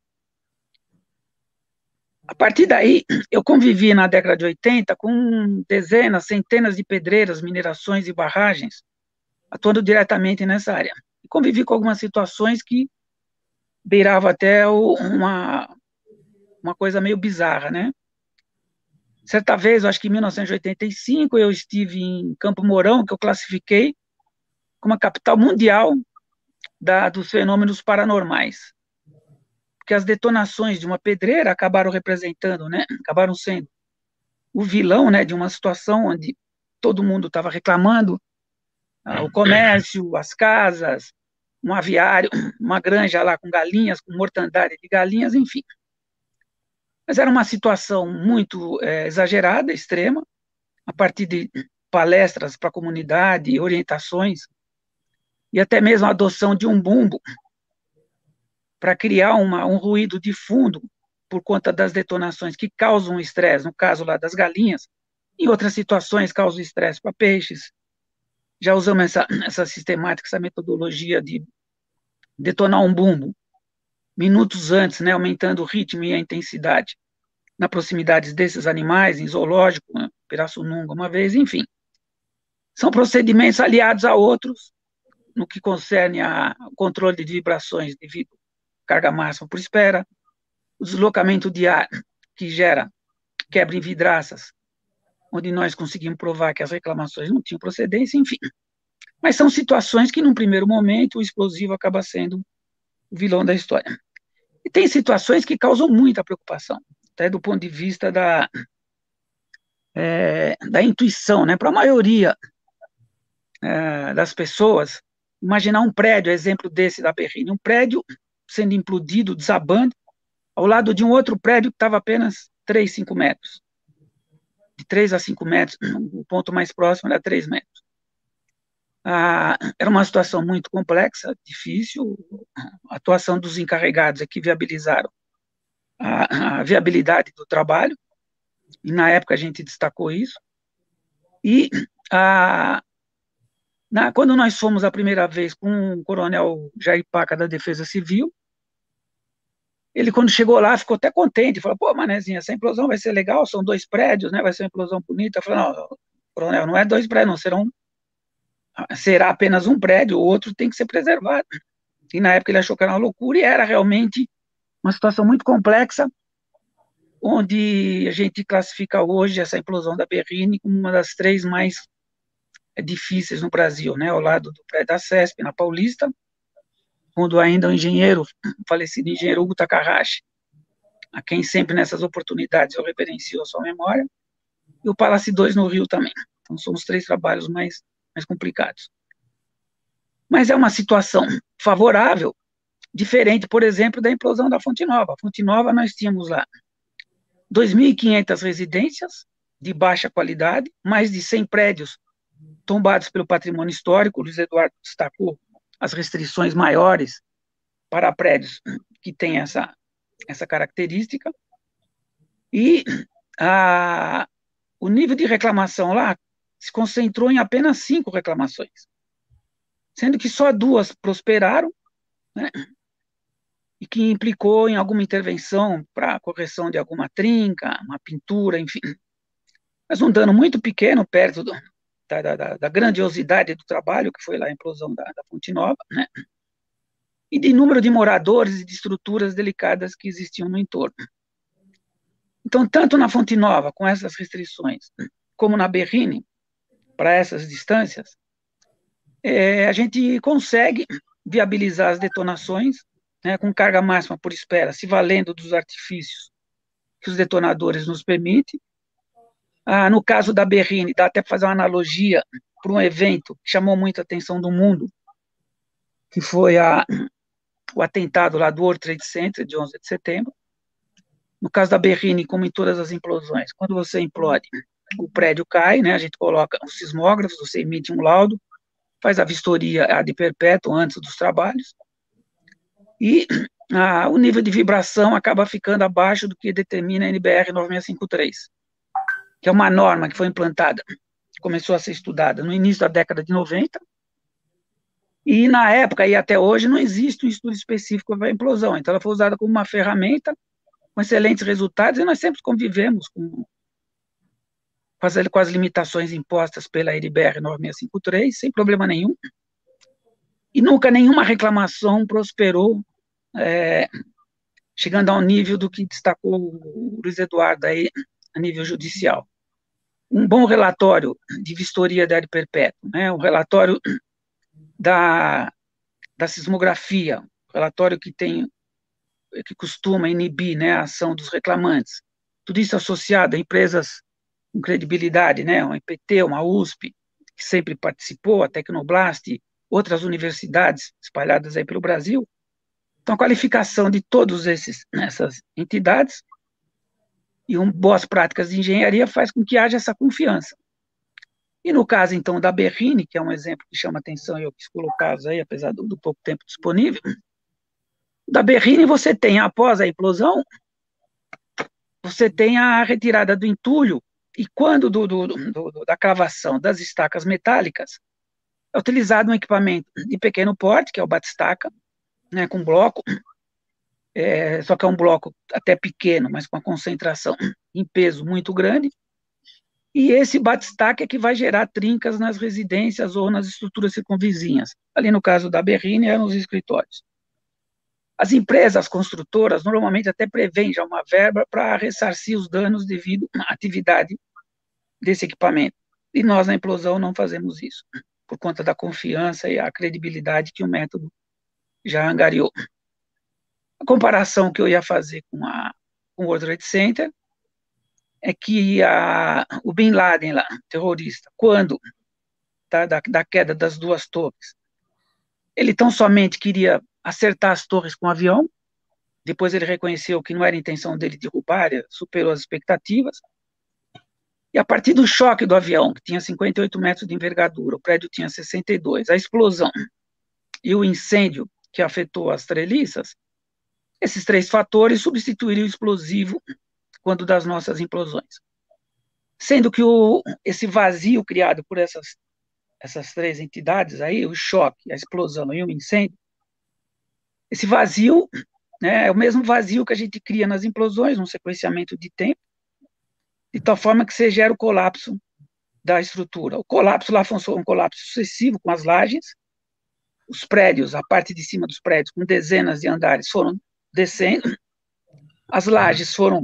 A partir daí, eu convivi na década de oitenta com dezenas, centenas de pedreiras, minerações e barragens, atuando diretamente nessa área. E convivi com algumas situações que beiravam até uma, uma coisa meio bizarra, né? Certa vez, eu acho que em mil novecentos e oitenta e cinco, eu estive em Campo Mourão, que eu classifiquei como a capital mundial da, dos fenômenos paranormais. Porque as detonações de uma pedreira acabaram representando, né, acabaram sendo o vilão, né, de uma situação onde todo mundo estava reclamando, ah, o comércio, as casas, um aviário, uma granja lá com galinhas, com mortandade de galinhas, enfim. Mas era uma situação muito é, exagerada, extrema, a partir de palestras para a comunidade, orientações, e até mesmo a adoção de um bumbo para criar uma, um ruído de fundo por conta das detonações que causam estresse, no caso lá das galinhas, em outras situações causam estresse para peixes. Já usamos essa, essa sistemática, essa metodologia de detonar um bumbo minutos antes, né, aumentando o ritmo e a intensidade na proximidade desses animais, em zoológico, né, Pirassununga uma vez, enfim. São procedimentos aliados a outros no que concerne ao controle de vibrações devido à carga máxima por espera, o deslocamento de ar que gera quebra em vidraças, onde nós conseguimos provar que as reclamações não tinham procedência, enfim. Mas são situações que, num primeiro momento, o explosivo acaba sendo o vilão da história. E tem situações que causam muita preocupação, até do ponto de vista da, é, da intuição, né? Para a maioria é, das pessoas, imaginar um prédio, exemplo desse da Berrini, um prédio sendo implodido, desabando, ao lado de um outro prédio que estava apenas três, cinco metros. De três a cinco metros, o ponto mais próximo era três metros. Ah, era uma situação muito complexa, difícil, a atuação dos encarregados é que viabilizaram a, a viabilidade do trabalho, e na época a gente destacou isso, e a, na, quando nós fomos a primeira vez com o coronel Jair Paca da Defesa Civil, ele, quando chegou lá, ficou até contente, falou: pô, manezinha, essa implosão vai ser legal, são dois prédios, né, vai ser uma implosão bonita. Eu falei: não, coronel, não é dois prédios, não, serão, será apenas um prédio, o outro tem que ser preservado. E na época ele achou que era uma loucura, e era realmente uma situação muito complexa, onde a gente classifica hoje essa implosão da Berrini como uma das três mais difíceis no Brasil, né, ao lado do prédio da CESP, na Paulista, quando ainda o engenheiro, o falecido engenheiro Hugo Takahashi, a quem sempre nessas oportunidades eu reverencio a sua memória, e o Palace dois no Rio também. Então são os três trabalhos mais, mais complicados. Mas é uma situação favorável, diferente, por exemplo, da implosão da Fonte Nova. A Fonte Nova, nós tínhamos lá dois mil e quinhentas residências de baixa qualidade, mais de cem prédios tombados pelo patrimônio histórico. O Luiz Eduardo destacou as restrições maiores para prédios que têm essa, essa característica, e a, o nível de reclamação lá se concentrou em apenas cinco reclamações. sendo que só duas prosperaram, né, e que implicou em alguma intervenção para correção de alguma trinca, uma pintura, enfim. Mas um dano muito pequeno, perto do, da, da, da grandiosidade do trabalho, que foi lá a implosão da, da Fonte Nova, né, e de número de moradores e de estruturas delicadas que existiam no entorno. Então, tanto na Fonte Nova, com essas restrições, como na Berrini, para essas distâncias, é, a gente consegue viabilizar as detonações, né, com carga máxima por espera, se valendo dos artifícios que os detonadores nos permitem. Ah, no caso da Berrini, dá até para fazer uma analogia para um evento que chamou muita atenção do mundo, que foi a, o atentado lá do World Trade Center, de onze de setembro. No caso da Berrini, como em todas as implosões, quando você implode, o prédio cai, né, a gente coloca os sismógrafos, você emite um laudo, faz a vistoria ad perpétuo antes dos trabalhos, e ah, o nível de vibração acaba ficando abaixo do que determina a N B R nove seis cinco três, que é uma norma que foi implantada, começou a ser estudada no início da década de noventa, e na época e até hoje não existe um estudo específico para a implosão, então ela foi usada como uma ferramenta com excelentes resultados, e nós sempre convivemos com, com, as, com as limitações impostas pela N B R nove seis cinco três, sem problema nenhum, e nunca nenhuma reclamação prosperou, é, chegando ao nível do que destacou o Luiz Eduardo aí, a nível judicial. Um bom relatório de vistoria da área perpétua, né, um relatório da, da sismografia, um relatório que tem, que costuma inibir, né, a ação dos reclamantes, tudo isso associado a empresas com credibilidade, né, uma I P T, uma U S P, que sempre participou, a Tecnoblast, outras universidades espalhadas aí pelo Brasil. Então, a qualificação de todas essas entidades e um, boas práticas de engenharia faz com que haja essa confiança. E no caso, então, da Berrini, que é um exemplo que chama atenção, e eu quis colocá-los aí, apesar do, do pouco tempo disponível, da Berrini você tem, após a implosão, você tem a retirada do entulho, e quando do, do, do, do, da cravação das estacas metálicas, é utilizado um equipamento de pequeno porte, que é o batistaca, né, com bloco, é, só que é um bloco até pequeno, mas com uma concentração em peso muito grande, e esse batistaca é que vai gerar trincas nas residências ou nas estruturas circunvizinhas. Ali no caso da Berrini, eram os escritórios. As empresas construtoras normalmente até prevêem já uma verba para ressarcir os danos devido à atividade desse equipamento. E nós, na implosão, não fazemos isso, por conta da confiança e a credibilidade que o método já angariou. A comparação que eu ia fazer com, a, com o World Trade Center é que a, o Bin Laden, lá, terrorista, quando tá, da, da queda das duas torres, ele tão somente queria acertar as torres com o avião, depois ele reconheceu que não era a intenção dele derrubar, superou as expectativas, e a partir do choque do avião, que tinha cinquenta e oito metros de envergadura, o prédio tinha sessenta e dois, a explosão e o incêndio que afetou as treliças, esses três fatores substituíram o explosivo quando das nossas implosões. Sendo que o, esse vazio criado por essas, essas três entidades aí, o choque, a explosão e o incêndio, esse vazio, né, é o mesmo vazio que a gente cria nas implosões, num sequenciamento de tempo, de tal forma que você gera o colapso da estrutura. O colapso lá foi um colapso sucessivo com as lajes, os prédios, a parte de cima dos prédios, com dezenas de andares, foram descendo, as lajes foram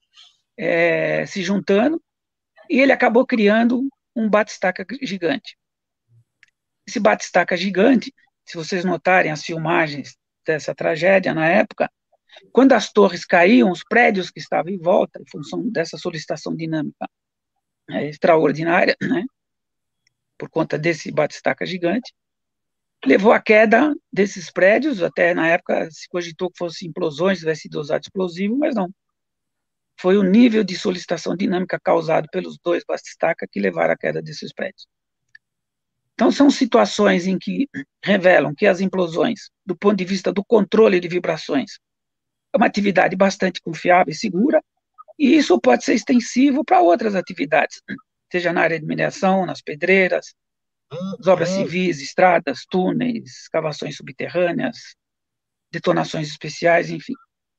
é, se juntando, e ele acabou criando um batistaca gigante. Esse batistaca gigante, se vocês notarem as filmagens dessa tragédia na época, quando as torres caíam, os prédios que estavam em volta, em função dessa solicitação dinâmica é, extraordinária, né, por conta desse batistaca gigante, levou à queda desses prédios, até na época se cogitou que fossem implosões, tivesse sido usado explosivo, mas não. Foi o nível de solicitação dinâmica causado pelos dois batistaca que levaram à queda desses prédios. Então, são situações em que revelam que as implosões, do ponto de vista do controle de vibrações, é uma atividade bastante confiável e segura, e isso pode ser extensivo para outras atividades, seja na área de mineração, nas pedreiras, as obras civis, estradas, túneis, escavações subterrâneas, detonações especiais, enfim.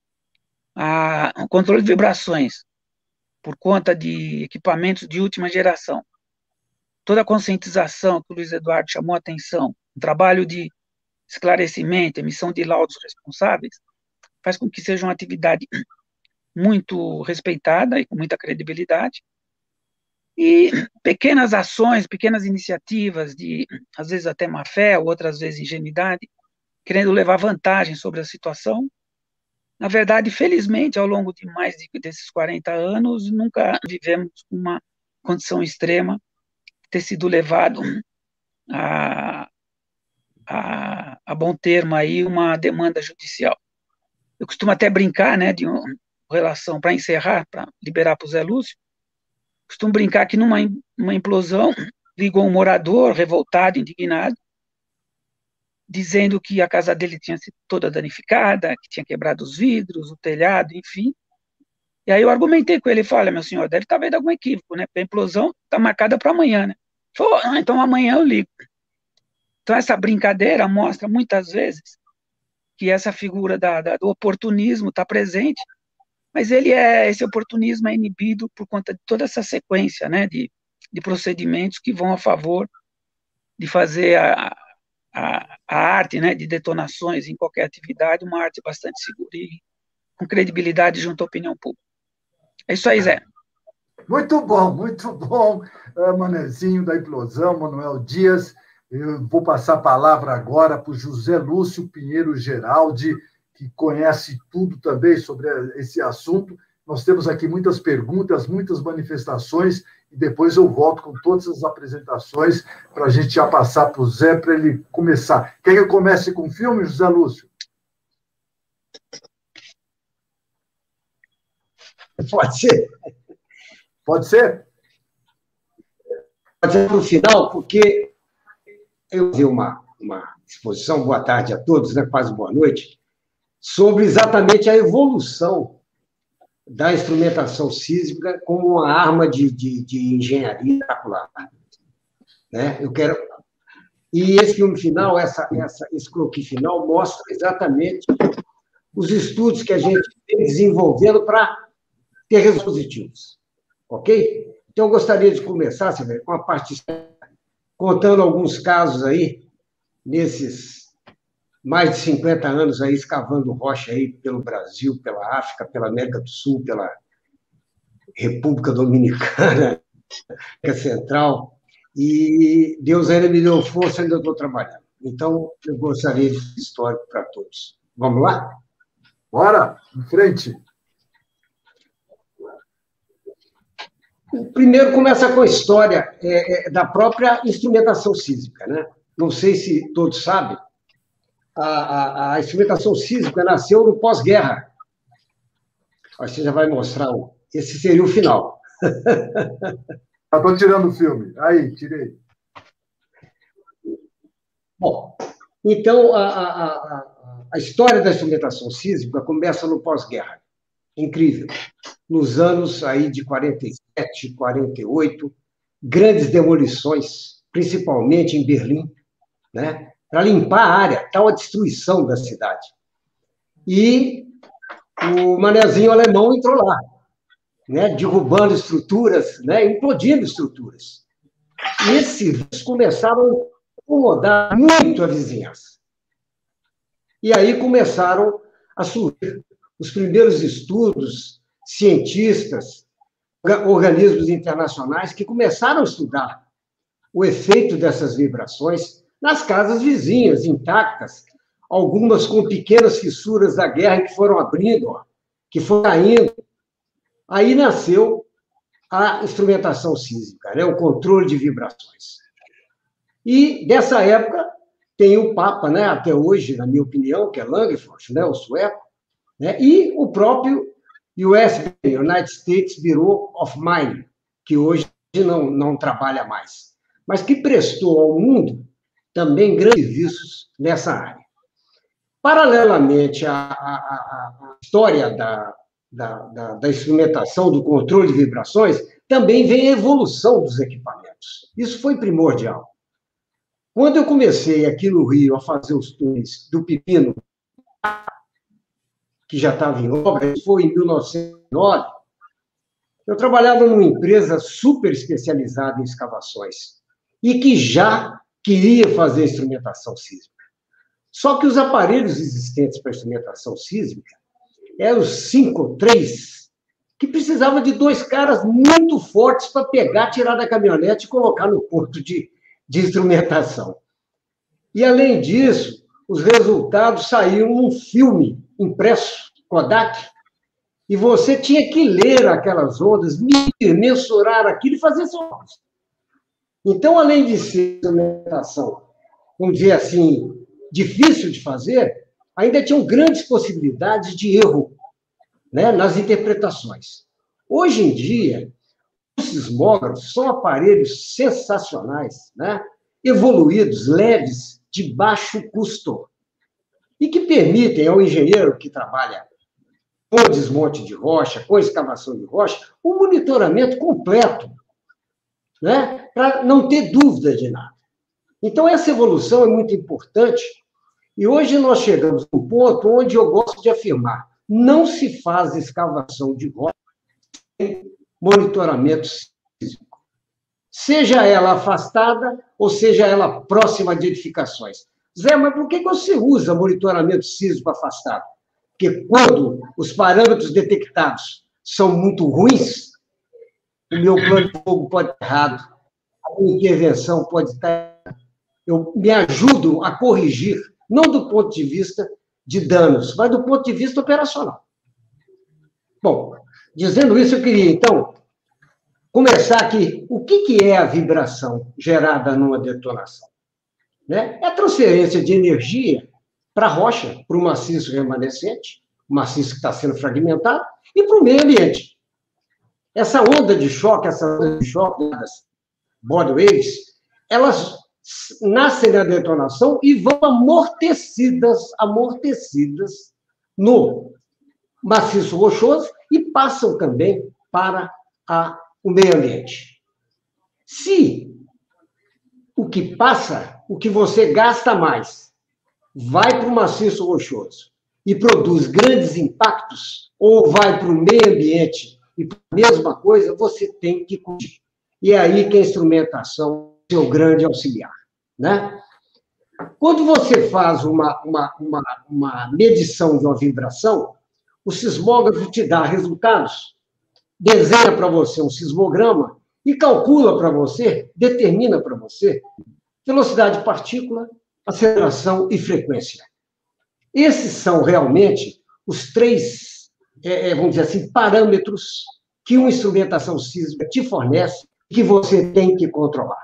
A, o controle de vibrações, por conta de equipamentos de última geração. Toda a conscientização que o Luiz Eduardo chamou a atenção, o trabalho de esclarecimento, emissão de laudos responsáveis, faz com que seja uma atividade muito respeitada e com muita credibilidade. E pequenas ações, pequenas iniciativas de, às vezes até má fé, ou outras vezes ingenuidade, querendo levar vantagem sobre a situação. Na verdade, felizmente, ao longo de mais de, desses quarenta anos, nunca vivemos uma condição extrema de ter sido levado a, a, a bom termo aí uma demanda judicial. Eu costumo até brincar, né, de uma relação, para encerrar, para liberar para o Zé Lúcio, costumo brincar que numa uma implosão ligou um morador revoltado, indignado, dizendo que a casa dele tinha sido toda danificada, que tinha quebrado os vidros, o telhado, enfim. E aí eu argumentei com ele, falei, olha, meu senhor, deve estar vendo algum equívoco, né? Porque a implosão está marcada para amanhã, né? Ele falou, ah, então amanhã eu ligo. Então essa brincadeira mostra muitas vezes que essa figura da, da, do oportunismo está presente, mas ele é, esse oportunismo é inibido por conta de toda essa sequência, né, de, de procedimentos que vão a favor de fazer a, a, a arte, né, de detonações em qualquer atividade, uma arte bastante segura e com credibilidade junto à opinião pública. É isso aí, Zé. Muito bom, muito bom, Manezinho da Implosão, Manuel Dias. Eu vou passar a palavra agora para o José Lúcio Pinheiro Geraldi, que conhece tudo também sobre esse assunto. Nós temos aqui muitas perguntas, muitas manifestações, e depois eu volto com todas as apresentações para a gente já passar para o Zé, para ele começar. Quer que eu comece com o filme, José Lúcio? Pode ser. Pode ser? Pode ser para o final, porque eu vi uma, uma exposição, boa tarde a todos, né? Quase boa noite, sobre exatamente a evolução da instrumentação sísmica como uma arma de, de, de engenharia espetacular. Né? Eu quero... E esse filme final, essa, essa, esse croquis final, mostra exatamente os estudos que a gente vem desenvolvendo para ter resultados positivos. Ok? Então, eu gostaria de começar, Silvia, com a parte contando alguns casos aí, nesses mais de cinquenta anos aí, escavando rocha aí pelo Brasil, pela África, pela América do Sul, pela República Dominicana, América Central, e Deus ainda me deu força, ainda estou trabalhando. Então, eu gostaria de histórico para todos. Vamos lá? Bora, em frente. Primeiro começa com a história é, é, da própria instrumentação sísmica, né? Não sei se todos sabem, a, a, a instrumentação sísmica nasceu no pós-guerra. Você já vai mostrar, esse seria o final. Estou tirando o filme. Aí, tirei. Bom, então, a, a, a, a história da instrumentação sísmica começa no pós-guerra. Incrível. Nos anos aí de quarenta e sete, quarenta e oito, grandes demolições, principalmente em Berlim, né, para limpar a área, tal a destruição da cidade. E o manezinho alemão entrou lá, né, derrubando estruturas, né, implodindo estruturas. E esses começaram a incomodar muito a vizinhança. E aí começaram a surgir os primeiros estudos, cientistas, organismos internacionais que começaram a estudar o efeito dessas vibrações nas casas vizinhas, intactas, algumas com pequenas fissuras da guerra que foram abrindo, ó, que foram caindo. Aí nasceu a instrumentação sísmica, né, o controle de vibrações. E, dessa época, tem o Papa, né, até hoje, na minha opinião, que é Langfors, né, o sueco, né, e o próprio U S B, United States Bureau of Mining, que hoje não, não trabalha mais, mas que prestou ao mundo também grandes serviços nessa área. Paralelamente à, à, à história da, da, da, da instrumentação, do controle de vibrações, também vem a evolução dos equipamentos. Isso foi primordial. Quando eu comecei aqui no Rio a fazer os túneis do Pepino, que já estava em obra, isso foi em mil novecentos e nove, eu trabalhava numa empresa super especializada em escavações e que já queria fazer instrumentação sísmica. Só que os aparelhos existentes para instrumentação sísmica eram os cinco, três, que precisavam de dois caras muito fortes para pegar, tirar da caminhonete e colocar no porto de, de instrumentação. E, além disso, os resultados saíam num filme impresso, Kodak, e você tinha que ler aquelas ondas, mensurar aquilo e fazer solos. Então, além de ser instrumentação, vamos dizer assim, difícil de fazer, ainda tinham grandes possibilidades de erro, né, nas interpretações. Hoje em dia, os sismógrafos são aparelhos sensacionais, né, evoluídos, leves, de baixo custo, e que permitem ao engenheiro que trabalha com desmonte de rocha, com escavação de rocha, um monitoramento completo, né, para não ter dúvida de nada. Então, essa evolução é muito importante, e hoje nós chegamos a um ponto onde eu gosto de afirmar, não se faz escavação de rocha sem monitoramento sísmico. Seja ela afastada, ou seja ela próxima de edificações. Zé, mas por que você usa monitoramento sísmico afastado? Porque quando os parâmetros detectados são muito ruins, o meu plano de fogo pode estar errado, a minha intervenção pode estar errada. Eu me ajudo a corrigir, não do ponto de vista de danos, mas do ponto de vista operacional. Bom, dizendo isso, eu queria, então, começar aqui. O que é a vibração gerada numa detonação? Né? É a transferência de energia para a rocha, para o maciço remanescente, o maciço que está sendo fragmentado, e para o meio ambiente. Essa onda de choque, essa onda de choque, das body waves, elas nascem na detonação e vão amortecidas, amortecidas no maciço rochoso e passam também para a, o meio ambiente. Se o que passa, o que você gasta mais, vai para o maciço rochoso e produz grandes impactos, ou vai para o meio ambiente e para a mesma coisa, você tem que corrigir. E é aí que a instrumentação é o seu grande auxiliar. Né? Quando você faz uma, uma, uma, uma medição de uma vibração, o sismógrafo te dá resultados, desenha para você um sismograma e calcula para você, determina para você velocidade de partícula, aceleração e frequência. Esses são realmente os três, é, vamos dizer assim, parâmetros que uma instrumentação sísmica te fornece e que você tem que controlar.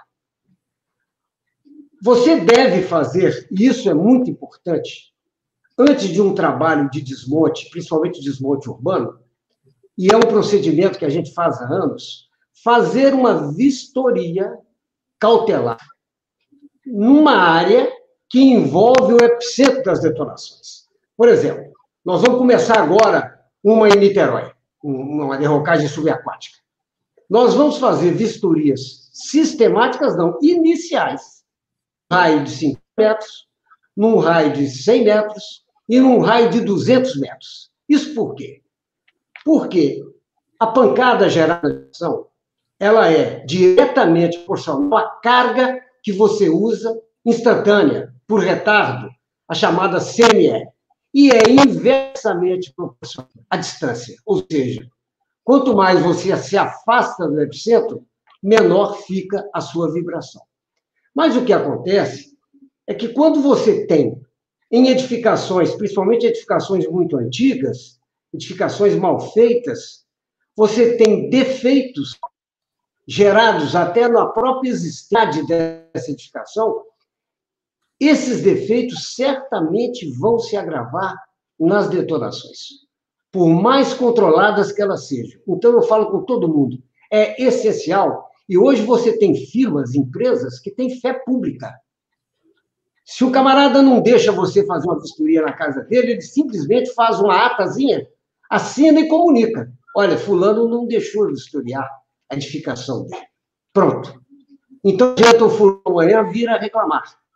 Você deve fazer, e isso é muito importante, antes de um trabalho de desmonte, principalmente desmonte urbano, e é um procedimento que a gente faz há anos, fazer uma vistoria cautelar numa área que envolve o epicentro das detonações. Por exemplo, nós vamos começar agora uma em Niterói, uma derrocagem subaquática. Nós vamos fazer vistorias sistemáticas, não, iniciais, raio de cinco metros, num raio de cem metros e num raio de duzentos metros. Isso por quê? Porque a pancada gerada na ação, ela é diretamente proporcional à carga que você usa instantânea, por retardo, a chamada C M E, e é inversamente proporcional à distância. Ou seja, quanto mais você se afasta do epicentro, menor fica a sua vibração. Mas o que acontece é que quando você tem, em edificações, principalmente edificações muito antigas, edificações mal feitas, você tem defeitos gerados até na própria existência dessa edificação, esses defeitos certamente vão se agravar nas detonações, por mais controladas que elas sejam. Então, eu falo com todo mundo, é essencial, e hoje você tem firmas, empresas que têm fé pública. Se o camarada não deixa você fazer uma vistoria na casa dele, ele simplesmente faz uma atazinha, assina e comunica. Olha, fulano não deixou vistoriar a edificação dele. Pronto. Então, adianta o fulano amanhã vir a reclamar.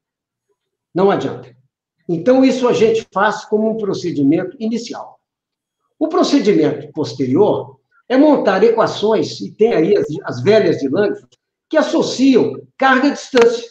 Não adianta. Então, isso a gente faz como um procedimento inicial. O procedimento posterior é montar equações, e tem aí as, as velhas de Langford, que associam carga e distância.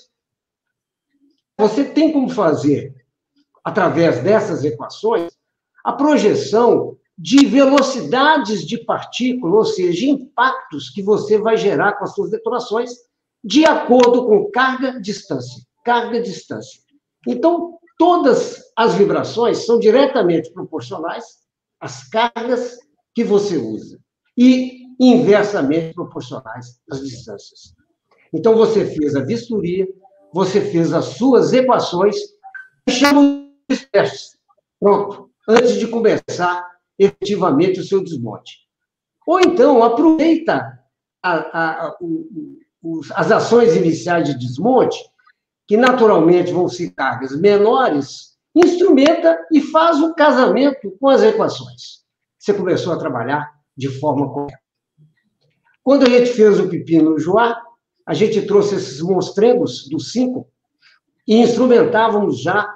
Você tem como fazer, através dessas equações, a projeção de velocidades de partícula, ou seja, impactos que você vai gerar com as suas detonações, de acordo com carga, distância. Carga, distância. Então, todas as vibrações são diretamente proporcionais às cargas que você usa e inversamente proporcionais às distâncias. Então, você fez a vistoria, você fez as suas equações e chama os testes. Pronto, antes de começar efetivamente o seu desmonte. Ou então, aproveita a, a, a, o, os, as ações iniciais de desmonte, que naturalmente vão ser cargas menores, instrumenta e faz o casamento com as equações. Você começou a trabalhar de forma correta. Quando a gente fez o pepino Joá, a gente trouxe esses monstrengos do cinco e instrumentávamos já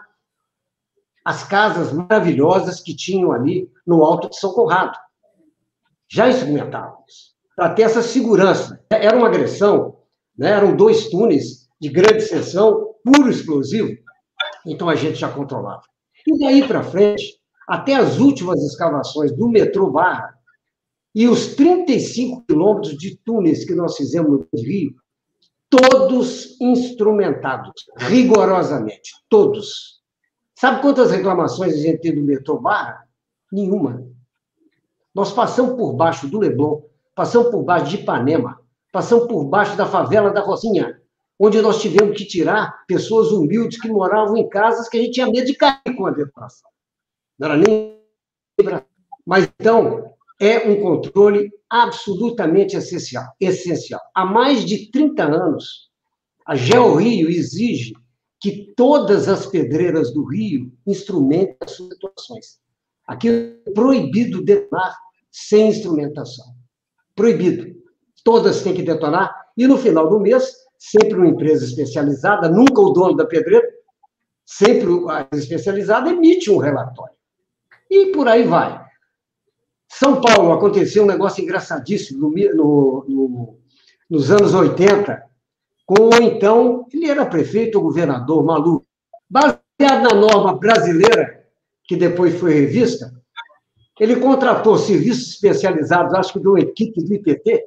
as casas maravilhosas que tinham ali no Alto de São Conrado. Já instrumentávamos, para ter essa segurança. Era uma agressão, né? Eram dois túneis de grande seção, puro explosivo, então a gente já controlava. E daí para frente, até as últimas escavações do metrô Barra e os trinta e cinco quilômetros de túneis que nós fizemos no Rio, todos instrumentados, rigorosamente, todos. Sabe quantas reclamações a gente tem do metrô Barra? Nenhuma. Nós passamos por baixo do Leblon, passamos por baixo de Ipanema, passamos por baixo da favela da Rosinha, onde nós tivemos que tirar pessoas humildes que moravam em casas que a gente tinha medo de cair com a detonação. Não era nem... Mas, então, é um controle absolutamente essencial. essencial. Há mais de trinta anos, a GeoRio exige que todas as pedreiras do Rio instrumentem as suas detonações. Aqui é proibido detonar sem instrumentação. Proibido. Todas têm que detonar, e no final do mês, sempre uma empresa especializada, nunca o dono da pedreira, sempre a especializada emite um relatório. E por aí vai. São Paulo, aconteceu um negócio engraçadíssimo no, no, no, nos anos oitenta, com, então, ele era prefeito ou governador, maluco. Baseado na norma brasileira, que depois foi revista, ele contratou serviços especializados, acho que de uma equipe do I P T,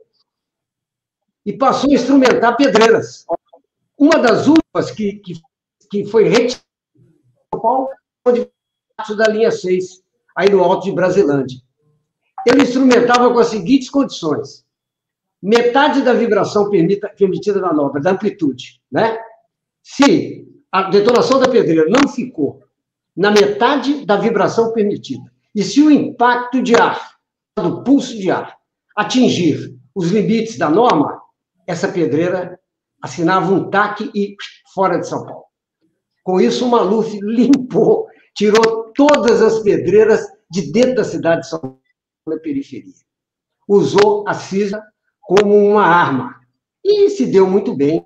e passou a instrumentar pedreiras. Uma das últimas que, que, que foi retirada de São Paulo foi da linha seis, aí no Alto de Brasilândia. Ele instrumentava com as seguintes condições. Metade da vibração permita, permitida na norma, da amplitude, né? Se a detonação da pedreira não ficou na metade da vibração permitida, e se o impacto de ar, do pulso de ar, atingir os limites da norma, essa pedreira assinava um T A C e fora de São Paulo. Com isso, o Maluf limpou, tirou todas as pedreiras de dentro da cidade de São Paulo, na periferia. Usou a CISA como uma arma. E se deu muito bem.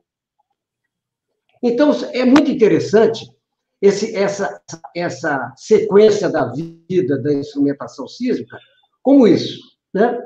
Então, é muito interessante esse, essa, essa sequência da vida da instrumentação sísmica, como isso, né?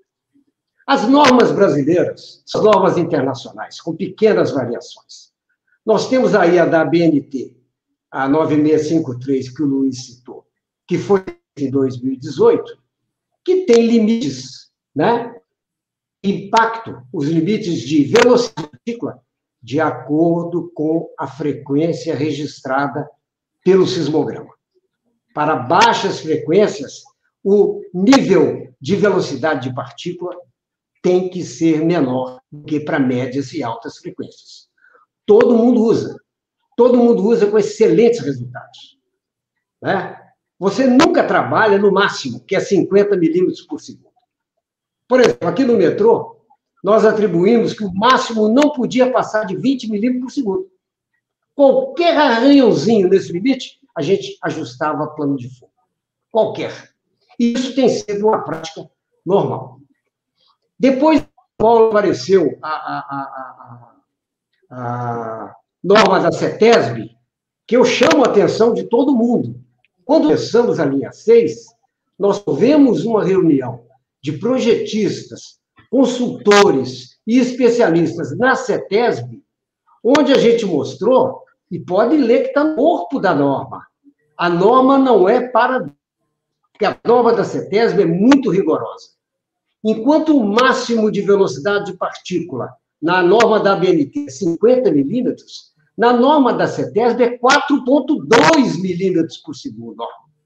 As normas brasileiras, as normas internacionais, com pequenas variações. Nós temos aí a da A B N T, a nove seis cinco três, que o Luiz citou, que foi em dois mil e dezoito, que tem limites, né? Impacto, os limites de velocidade partícula, de acordo com a frequência registrada pelo sismograma. Para baixas frequências, o nível de velocidade de partícula tem que ser menor do que para médias e altas frequências. Todo mundo usa. Todo mundo usa com excelentes resultados. Né? Você nunca trabalha no máximo, que é cinquenta milímetros por segundo. Por exemplo, aqui no metrô, nós atribuímos que o máximo não podia passar de vinte milímetros por segundo. Qualquer arranhãozinho nesse limite, a gente ajustava plano de fogo. Qualquer. E isso tem sido uma prática normal. Depois, Paulo apareceu a, a, a, a, a norma da CETESB, que eu chamo a atenção de todo mundo. Quando começamos a linha seis, nós tivemos uma reunião de projetistas, consultores e especialistas na CETESB, onde a gente mostrou, e pode ler que está no corpo da norma. A norma não é para... Porque a norma da CETESB é muito rigorosa. Enquanto o máximo de velocidade de partícula na norma da A B N T é cinquenta milímetros, na norma da CETESB é quatro vírgula dois milímetros por segundo.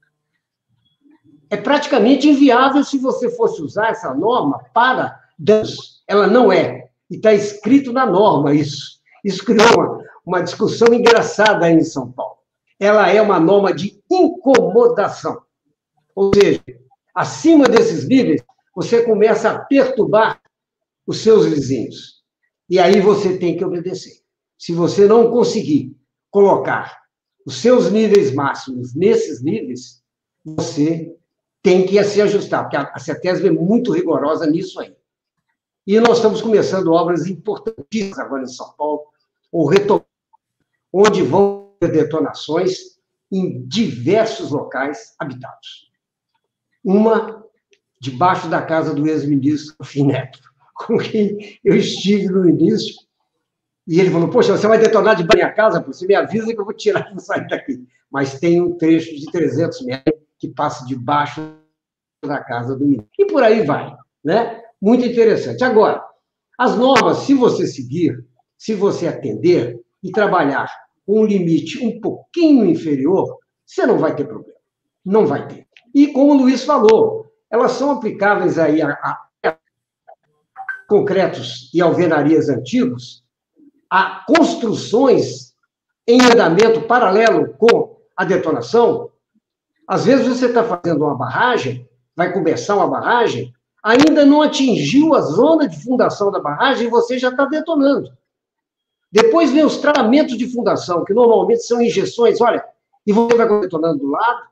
É praticamente inviável se você fosse usar essa norma para danos. Ela não é. E está escrito na norma isso. Isso criou uma, uma discussão engraçada aí em São Paulo. Ela é uma norma de incomodação. Ou seja, acima desses níveis, você começa a perturbar os seus vizinhos. E aí você tem que obedecer. Se você não conseguir colocar os seus níveis máximos nesses níveis, você tem que se ajustar, porque a CETESB é muito rigorosa nisso aí. E nós estamos começando obras importantíssimas agora em São Paulo, ou retomando, onde vão ter detonações em diversos locais habitados. Uma debaixo da casa do ex-ministro Fineto, com quem eu estive no início, e ele falou, poxa, você vai detonar de minha casa? Você me avisa que eu vou tirar e sair daqui. Mas tem um trecho de trezentos metros que passa debaixo da casa do ministro. E por aí vai, né? Muito interessante. Agora, as normas, se você seguir, se você atender e trabalhar com um limite um pouquinho inferior, você não vai ter problema. Não vai ter. E como o Luiz falou, elas são aplicáveis aí a, a concretos e alvenarias antigos, a construções em andamento paralelo com a detonação. Às vezes você está fazendo uma barragem, vai começar uma barragem, ainda não atingiu a zona de fundação da barragem e você já está detonando. Depois vem os tratamentos de fundação, que normalmente são injeções, olha, e você vai detonando do lado.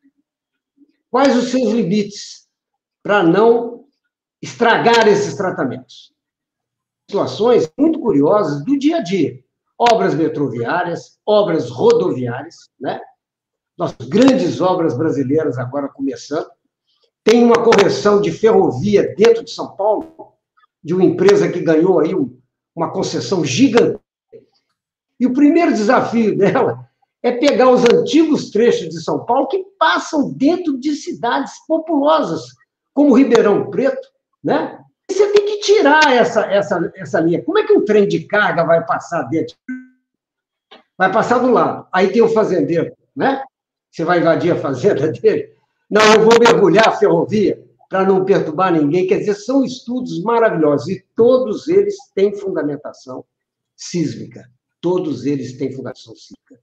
Quais os seus limites para não estragar esses tratamentos? Situações muito curiosas do dia a dia. Obras metroviárias, obras rodoviárias, né? Nossas grandes obras brasileiras agora começando. Tem uma correção de ferrovia dentro de São Paulo, de uma empresa que ganhou aí uma concessão gigante. E o primeiro desafio dela é pegar os antigos trechos de São Paulo que passam dentro de cidades populosas, como Ribeirão Preto, né? E você tem que tirar essa, essa, essa linha. Como é que um trem de carga vai passar dentro? Vai passar do lado. Aí tem o fazendeiro, né? Você vai invadir a fazenda dele? Não, eu vou mergulhar a ferrovia para não perturbar ninguém. Quer dizer, são estudos maravilhosos e todos eles têm fundamentação sísmica. Todos eles têm fundamentação sísmica.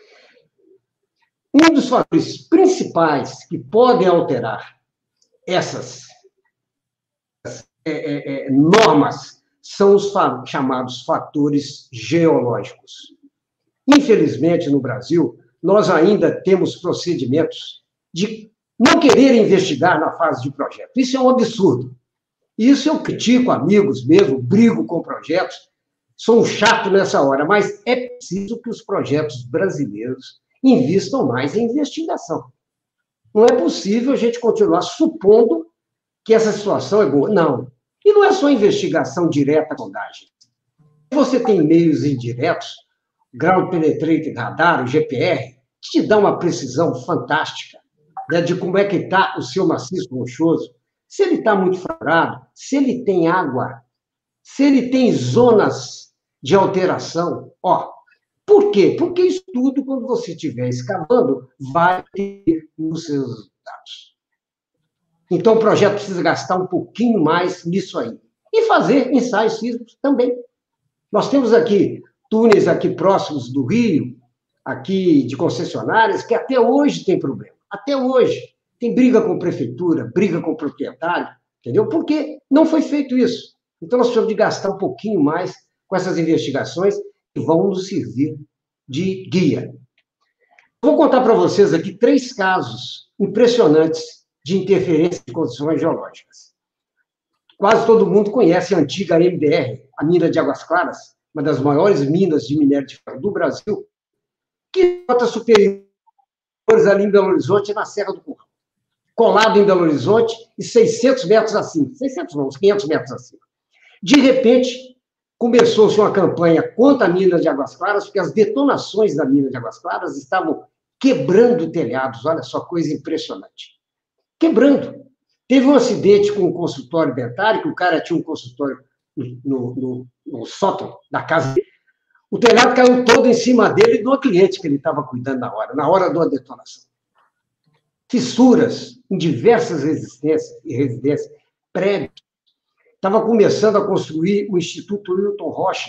Um dos fatores principais que podem alterar essas é, é, é, normas são os fa- chamados fatores geológicos. Infelizmente, no Brasil, nós ainda temos procedimentos de não querer investigar na fase de projeto. Isso é um absurdo. Isso eu critico amigos mesmo, brigo com projetos, sou um chato nessa hora, mas é preciso que os projetos brasileiros invistam mais em investigação. Não é possível a gente continuar supondo que essa situação é boa. Não. E não é só investigação direta com sondagem. Você tem meios indiretos, Ground Penetrating Radar, o G P R, que te dá uma precisão fantástica, né, de como é que está o seu maciço rochoso, se ele está muito fraturado, se ele tem água, se ele tem zonas de alteração. Ó, por quê? Porque isso tudo, quando você estiver escavando, vai ter nos seus resultados. Então, o projeto precisa gastar um pouquinho mais nisso aí. E fazer ensaios sísmicos também. Nós temos aqui túneis aqui próximos do Rio, aqui de concessionárias, que até hoje tem problema. Até hoje. Tem briga com a prefeitura, briga com o proprietário, entendeu? Porque não foi feito isso. Então, nós precisamos de gastar um pouquinho mais com essas investigações que vão nos servir de guia. Vou contar para vocês aqui três casos impressionantes de interferência de condições geológicas. Quase todo mundo conhece a antiga M B R, a mina de Águas Claras, uma das maiores minas de minério de ferro do Brasil, quilômetros superiores ali em Belo Horizonte, na Serra do Curral. Colado em Belo Horizonte e seiscentos metros acima. seiscentos não, uns quinhentos metros acima. De repente, começou-se uma campanha contra a mina de Águas Claras, porque as detonações da mina de Águas Claras estavam quebrando telhados. Olha só, coisa impressionante. Quebrando. Teve um acidente com um consultório dentário, que o cara tinha um consultório no, no, no sótão da casa dele. O telhado caiu todo em cima dele e do cliente que ele estava cuidando na hora, na hora da detonação. Fissuras em diversas resistências e residências, prédios. Estava começando a construir o Instituto Wilton Rocha.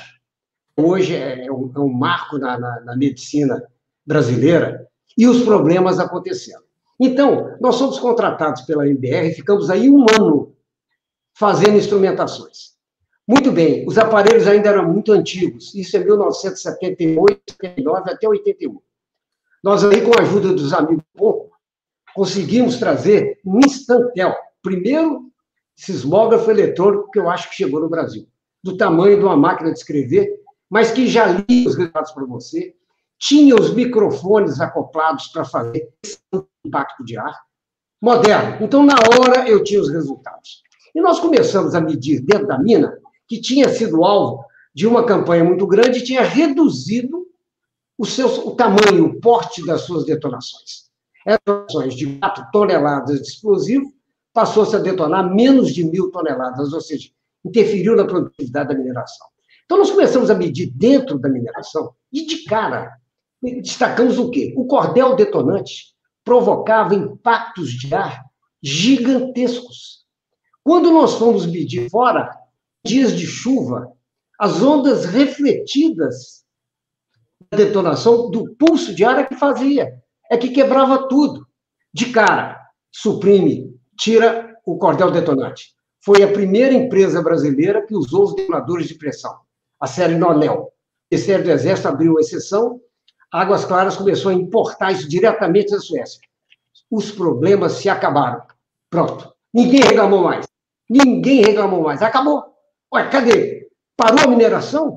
Hoje é um, é um marco na, na, na medicina brasileira, e os problemas acontecendo. Então, nós somos contratados pela M B R, ficamos aí um ano fazendo instrumentações. Muito bem, os aparelhos ainda eram muito antigos, isso é mil novecentos e setenta e oito, setenta e nove até oitenta e um. Nós aí, com a ajuda dos amigos pouco, conseguimos trazer um Instantel, primeiro sismógrafo eletrônico que eu acho que chegou no Brasil, do tamanho de uma máquina de escrever, mas que já lia os resultados para você, tinha os microfones acoplados para fazer esse impacto de ar, moderno. Então, na hora, eu tinha os resultados. E nós começamos a medir dentro da mina, que tinha sido alvo de uma campanha muito grande e tinha reduzido o, seu, o tamanho, o porte das suas detonações. Eram detonações de quatro toneladas de explosivo, passou-se a detonar menos de mil toneladas, ou seja, interferiu na produtividade da mineração. Então, nós começamos a medir dentro da mineração, e de cara, destacamos o quê? O cordel detonante provocava impactos de ar gigantescos. Quando nós fomos medir fora, dias de chuva, as ondas refletidas da detonação do pulso de ar é que fazia, é que quebrava tudo. De cara, suprime, tira o cordel detonante. Foi a primeira empresa brasileira que usou os detonadores de pressão, a série Nonel. O Ministério do Exército abriu uma exceção, Águas Claras começou a importar isso diretamente da Suécia. Os problemas se acabaram. Pronto. Ninguém reclamou mais. Ninguém reclamou mais. Acabou. Ué, cadê? Parou a mineração?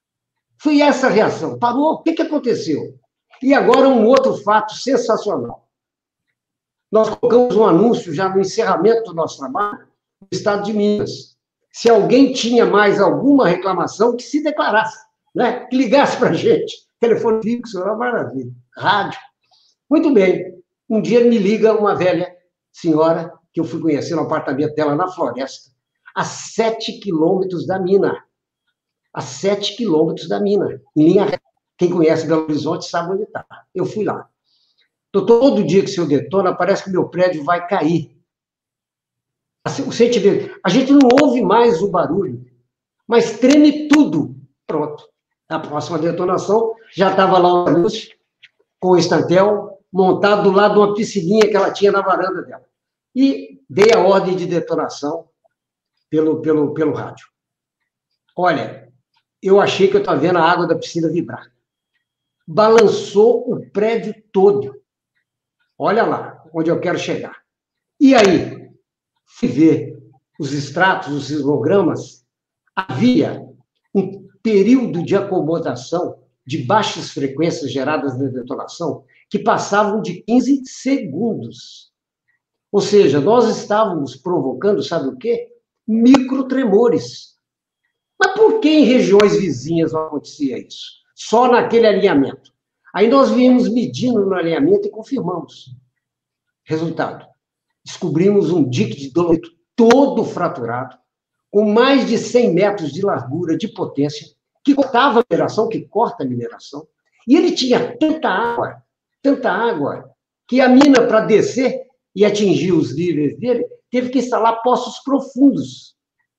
Foi essa a reação. Parou. O que, que aconteceu? E agora um outro fato sensacional. Nós colocamos um anúncio já no encerramento do nosso trabalho no estado de Minas. Se alguém tinha mais alguma reclamação, que se declarasse, né? Que ligasse para a gente. Telefone fixo, era uma maravilha. Rádio. Muito bem. Um dia me liga uma velha senhora, que eu fui conhecer no apartamento dela na floresta, a sete quilômetros da mina. A sete quilômetros da mina. Em linha reta. Quem conhece Belo Horizonte sabe onde está. Eu fui lá. Tô, todo dia que se eu detona, parece que meu prédio vai cair. O sentimento. A gente não ouve mais o barulho, mas treme tudo. Pronto. Na próxima detonação, já estava lá o anúncio, com o Instantel, montado do lado de uma piscininha que ela tinha na varanda dela. E dei a ordem de detonação pelo, pelo, pelo rádio. Olha, eu achei que eu estava vendo a água da piscina vibrar. Balançou o prédio todo. Olha lá, onde eu quero chegar. E aí, fui ver os extratos, os sismogramas, havia um período de acomodação de baixas frequências geradas na detonação que passavam de quinze segundos. Ou seja, nós estávamos provocando, sabe o quê? Microtremores. Mas por que em regiões vizinhas não acontecia isso? Só naquele alinhamento. Aí nós viemos medindo no alinhamento e confirmamos. Resultado. Descobrimos um dique de dolomito todo fraturado, com mais de cem metros de largura, de potência, que cortava a mineração, que corta a mineração, e ele tinha tanta água, tanta água, que a mina, para descer e atingir os níveis dele, teve que instalar poços profundos.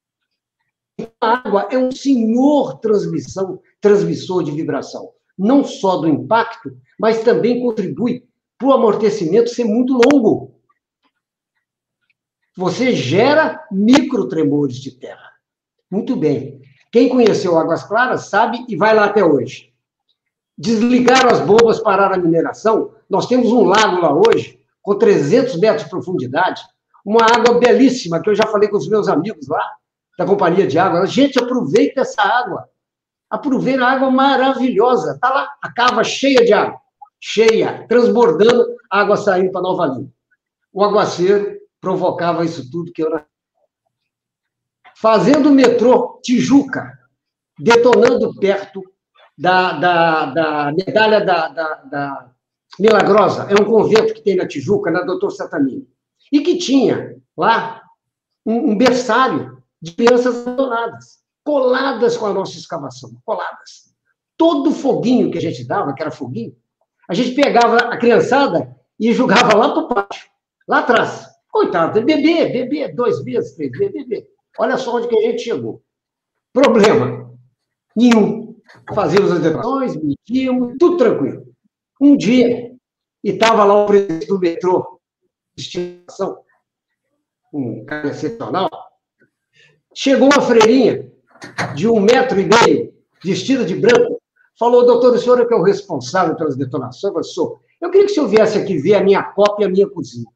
A água é um senhor transmissão, transmissor de vibração, não só do impacto, mas também contribui para o amortecimento ser muito longo. Você gera microtremores de terra. Muito bem. Quem conheceu Águas Claras sabe e vai lá até hoje. Desligaram as bombas, pararam a mineração. Nós temos um lago lá hoje, com trezentos metros de profundidade, uma água belíssima, que eu já falei com os meus amigos lá, da Companhia de Água. Gente, aproveita essa água. Aproveita a água maravilhosa. Está lá, a cava cheia de água. cheia, transbordando, água saindo para Nova Lima. O aguaceiro provocava isso tudo que eu não... Fazendo o metrô Tijuca, detonando perto da, da, da medalha da, da, da Milagrosa, é um convento que tem na Tijuca, na doutor Satamini, e que tinha lá um, um berçário de crianças abandonadas, coladas com a nossa escavação, coladas. Todo foguinho que a gente dava, que era foguinho, a gente pegava a criançada e jogava lá para o pátio, lá atrás. Coitado, bebê, bebê, dois meses, três meses, bebê. Olha só onde que a gente chegou. Problema nenhum. Fazíamos as decorações, medíamos, tudo tranquilo. Um dia, e estava lá o presidente do metrô, de estimação, um cara excepcional, chegou uma freirinha de um metro e meio, vestida de branco, falou, doutor, o senhor é que é o responsável pelas detonações? Eu sou. Eu queria que o senhor viesse aqui ver a minha copa e a minha cozinha.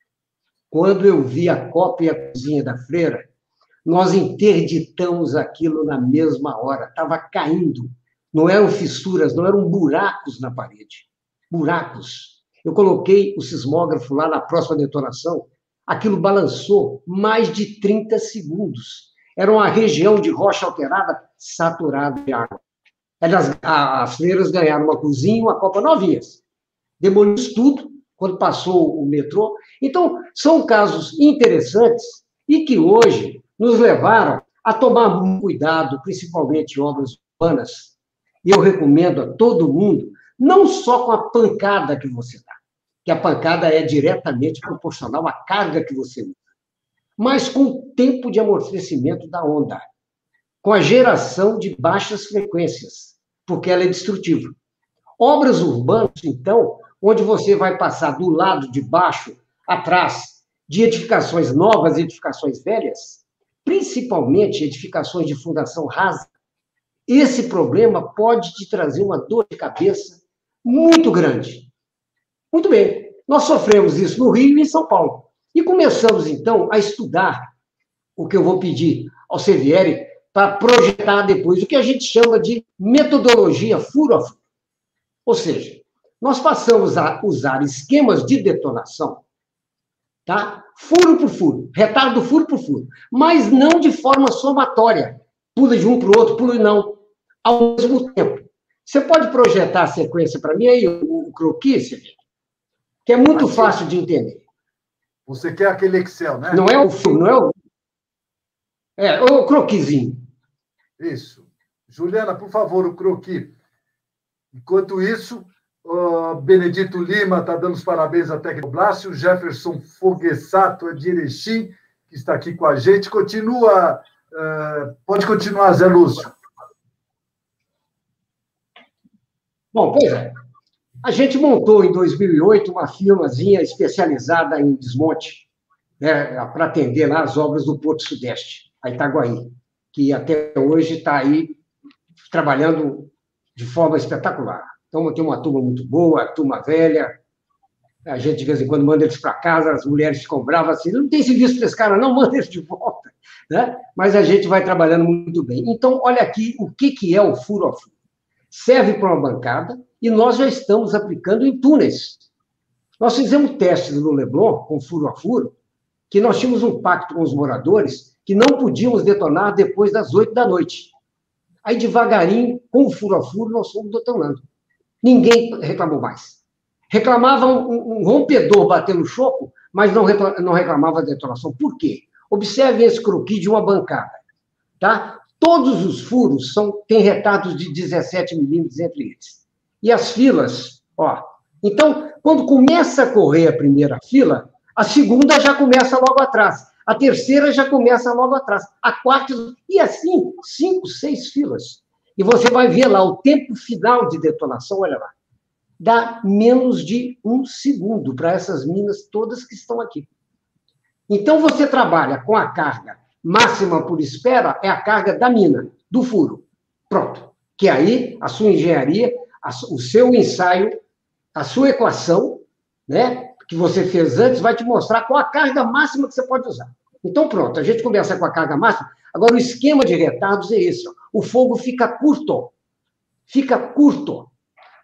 Quando eu vi a copa e a cozinha da freira, nós interditamos aquilo na mesma hora. Estava caindo. Não eram fissuras, não eram buracos na parede. Buracos. Eu coloquei o sismógrafo lá na próxima detonação. Aquilo balançou mais de trinta segundos. Era uma região de rocha alterada saturada de água. Elas, as freiras ganharam uma cozinha e uma copa novinhas. Demolimos tudo quando passou o metrô. Então, são casos interessantes e que hoje nos levaram a tomar muito cuidado, principalmente em obras urbanas. E eu recomendo a todo mundo, não só com a pancada que você dá, que a pancada é diretamente proporcional à carga que você usa, mas com o tempo de amortecimento da onda, com a geração de baixas frequências, porque ela é destrutiva. Obras urbanas, então, onde você vai passar do lado de baixo, atrás, de edificações novas e edificações velhas, principalmente edificações de fundação rasa, esse problema pode te trazer uma dor de cabeça muito grande. Muito bem, nós sofremos isso no Rio e em São Paulo. E começamos, então, a estudar o que eu vou pedir ao Sevieri para projetar depois o que a gente chama de metodologia furo a furo. Ou seja, nós passamos a usar esquemas de detonação, tá? Furo por furo, retardo furo por furo, mas não de forma somatória. Pula de um para o outro, pula e não, ao mesmo tempo. Você pode projetar a sequência para mim aí, o, o croquis, que é muito Mas, fácil de entender. Você quer aquele Excel, né? Não é o furo, não é o... É, o croquisinho. Isso. Juliana, por favor, o croquis. Enquanto isso, o Benedito Lima está dando os parabéns à Tecnoblácio, o Jefferson Foguessato, de Erechim, que está aqui com a gente. Continua, uh, pode continuar, Zé Lúcio. Bom, pois é. A gente montou, em dois mil e oito, uma firmazinha especializada em desmonte, né, para atender lá as obras do Porto Sudeste, a Itaguaí, que até hoje está aí trabalhando de forma espetacular. Então, tem uma turma muito boa, turma velha. A gente, de vez em quando, manda eles para casa, as mulheres ficam bravas assim, não tem serviço para esse cara, não, manda eles de volta. Né? Mas a gente vai trabalhando muito bem. Então, olha aqui o que, que é o furo a furo. Serve para uma bancada e nós já estamos aplicando em túneis. Nós fizemos testes no Leblon, com furo a furo, que nós tínhamos um pacto com os moradores que não podíamos detonar depois das oito da noite. Aí, devagarinho, com o furo a furo, nós fomos detonando. Ninguém reclamou mais. Reclamava um, um rompedor batendo no choco, mas não, não reclamava da detonação. Por quê? Observem esse croquis de uma bancada. Tá? Todos os furos são, têm retardos de dezessete milímetros entre eles. E as filas, ó. Então, quando começa a correr a primeira fila, a segunda já começa logo atrás. A terceira já começa logo atrás. A quarta, e assim, cinco, seis filas. E você vai ver lá o tempo final de detonação, olha lá. Dá menos de um segundo para essas minas todas que estão aqui. Então, você trabalha com a carga máxima por espera, é a carga da mina, do furo. Pronto. Que aí, a sua engenharia, a, o seu ensaio, a sua equação, né, que você fez antes, vai te mostrar qual a carga máxima que você pode usar. Então, pronto, a gente começa com a carga máxima. Agora, o esquema de retardos é esse. Ó. O fogo fica curto. Fica curto.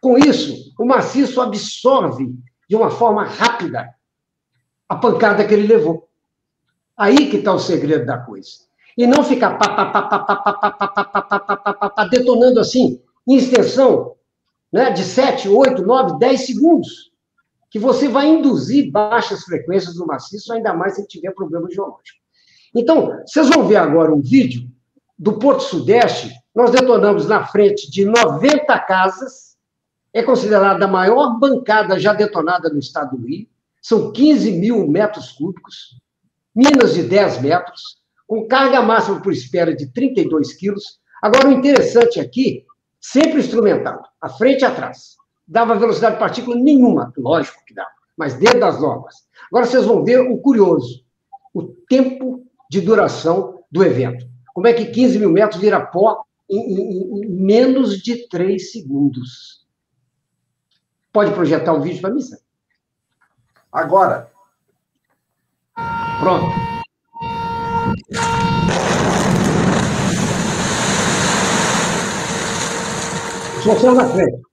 Com isso, o maciço absorve de uma forma rápida a pancada que ele levou. Aí que está o segredo da coisa. E não ficar pá, pá, pá, pá, pá, pá, pá, pá, pá, pá, pá, pá, pá, pá, detonando assim, em extensão, né, de sete, oito, nove, dez segundos, que você vai induzir baixas frequências no maciço, ainda mais se tiver problema geológico. Então, vocês vão ver agora um vídeo do Porto Sudeste. Nós detonamos na frente de noventa casas, é considerada a maior bancada já detonada no estado do Rio, são quinze mil metros cúbicos, minas de dez metros, com carga máxima por espera de trinta e dois quilos. Agora, o interessante aqui, sempre instrumentado, à frente e atrás. Dava velocidade de partícula nenhuma, lógico que dava, mas dentro das normas. Agora vocês vão ver o curioso, o tempo de duração do evento. Como é que quinze mil metros vira pó em, em, em menos de três segundos. Pode projetar o vídeo para mim, Sam? Agora. Pronto. Só saiu na frente.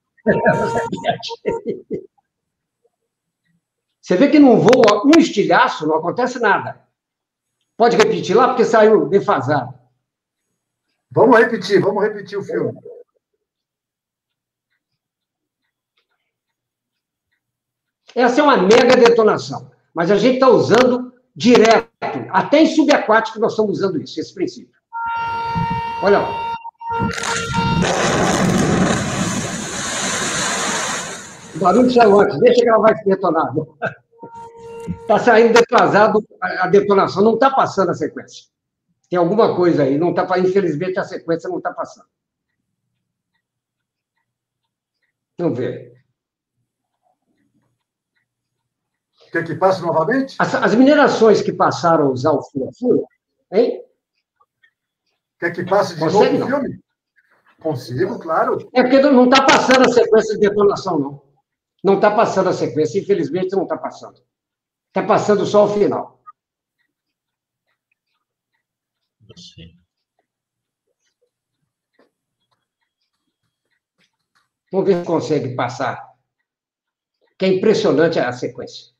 Você vê que não voa um estilhaço, não acontece nada. Pode repetir lá, porque saiu defasado. Vamos repetir, vamos repetir o filme. Essa é uma mega detonação, mas a gente está usando direto, até em subaquático nós estamos usando isso, esse princípio. Olha lá. O barulho saiu antes, deixa que ela vai se detonar. Está saindo defasado a detonação, não está passando a sequência. Tem alguma coisa aí, não tá, infelizmente a sequência não está passando. Vamos ver. Quer que passe novamente? As, as minerações que passaram a usar o fura-fura, hein? Quer que passe de Consegue, novo o não? filme? Consigo, claro. É porque não está passando a sequência de detonação, não. Não está passando a sequência, infelizmente não está passando. Está passando só o final. Sim. Vamos ver se consegue passar. Que é impressionante a sequência.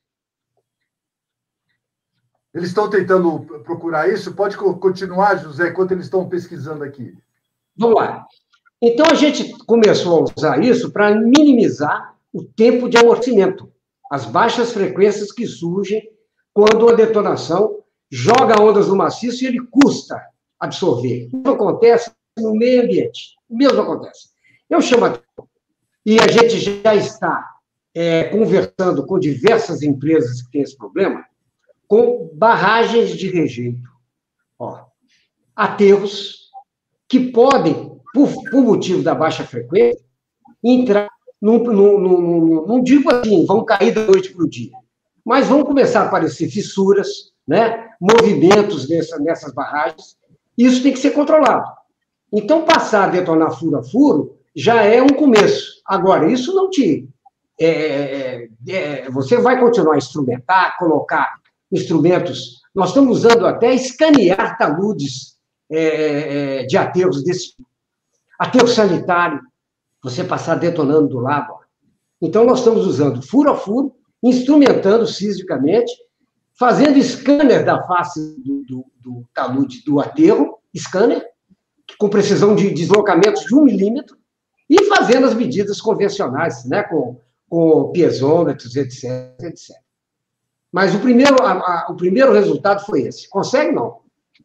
Eles estão tentando procurar isso? Pode continuar, José, enquanto eles estão pesquisando aqui. Vamos lá. Então, a gente começou a usar isso para minimizar o tempo de amortecimento, as baixas frequências que surgem quando a detonação joga ondas no maciço e ele custa absorver. O mesmo acontece no meio ambiente. O mesmo acontece. Eu chamo a... E a gente já está é, conversando com diversas empresas que têm esse problema, com barragens de rejeito. Ó, aterros que podem, por, por motivo da baixa frequência, entrar, num, num, num, não digo assim, vão cair da noite para o dia, mas vão começar a aparecer fissuras, né, movimentos nessa, nessas barragens. Isso tem que ser controlado. Então, passar a detonar furo a furo já é um começo. Agora, isso não te... É, é, você vai continuar a instrumentar, colocar instrumentos. Nós estamos usando até escanear taludes é, de aterros desse tipo. Aterro sanitário, você passar detonando do lado. Ó. Então, nós estamos usando furo a furo, instrumentando sismicamente, fazendo scanner da face do, do, do talude do aterro, scanner, com precisão de deslocamentos de um milímetro, e fazendo as medidas convencionais, né, com, com piezômetros, etc, etcétera. Mas o primeiro, a, a, o primeiro resultado foi esse. Consegue, não?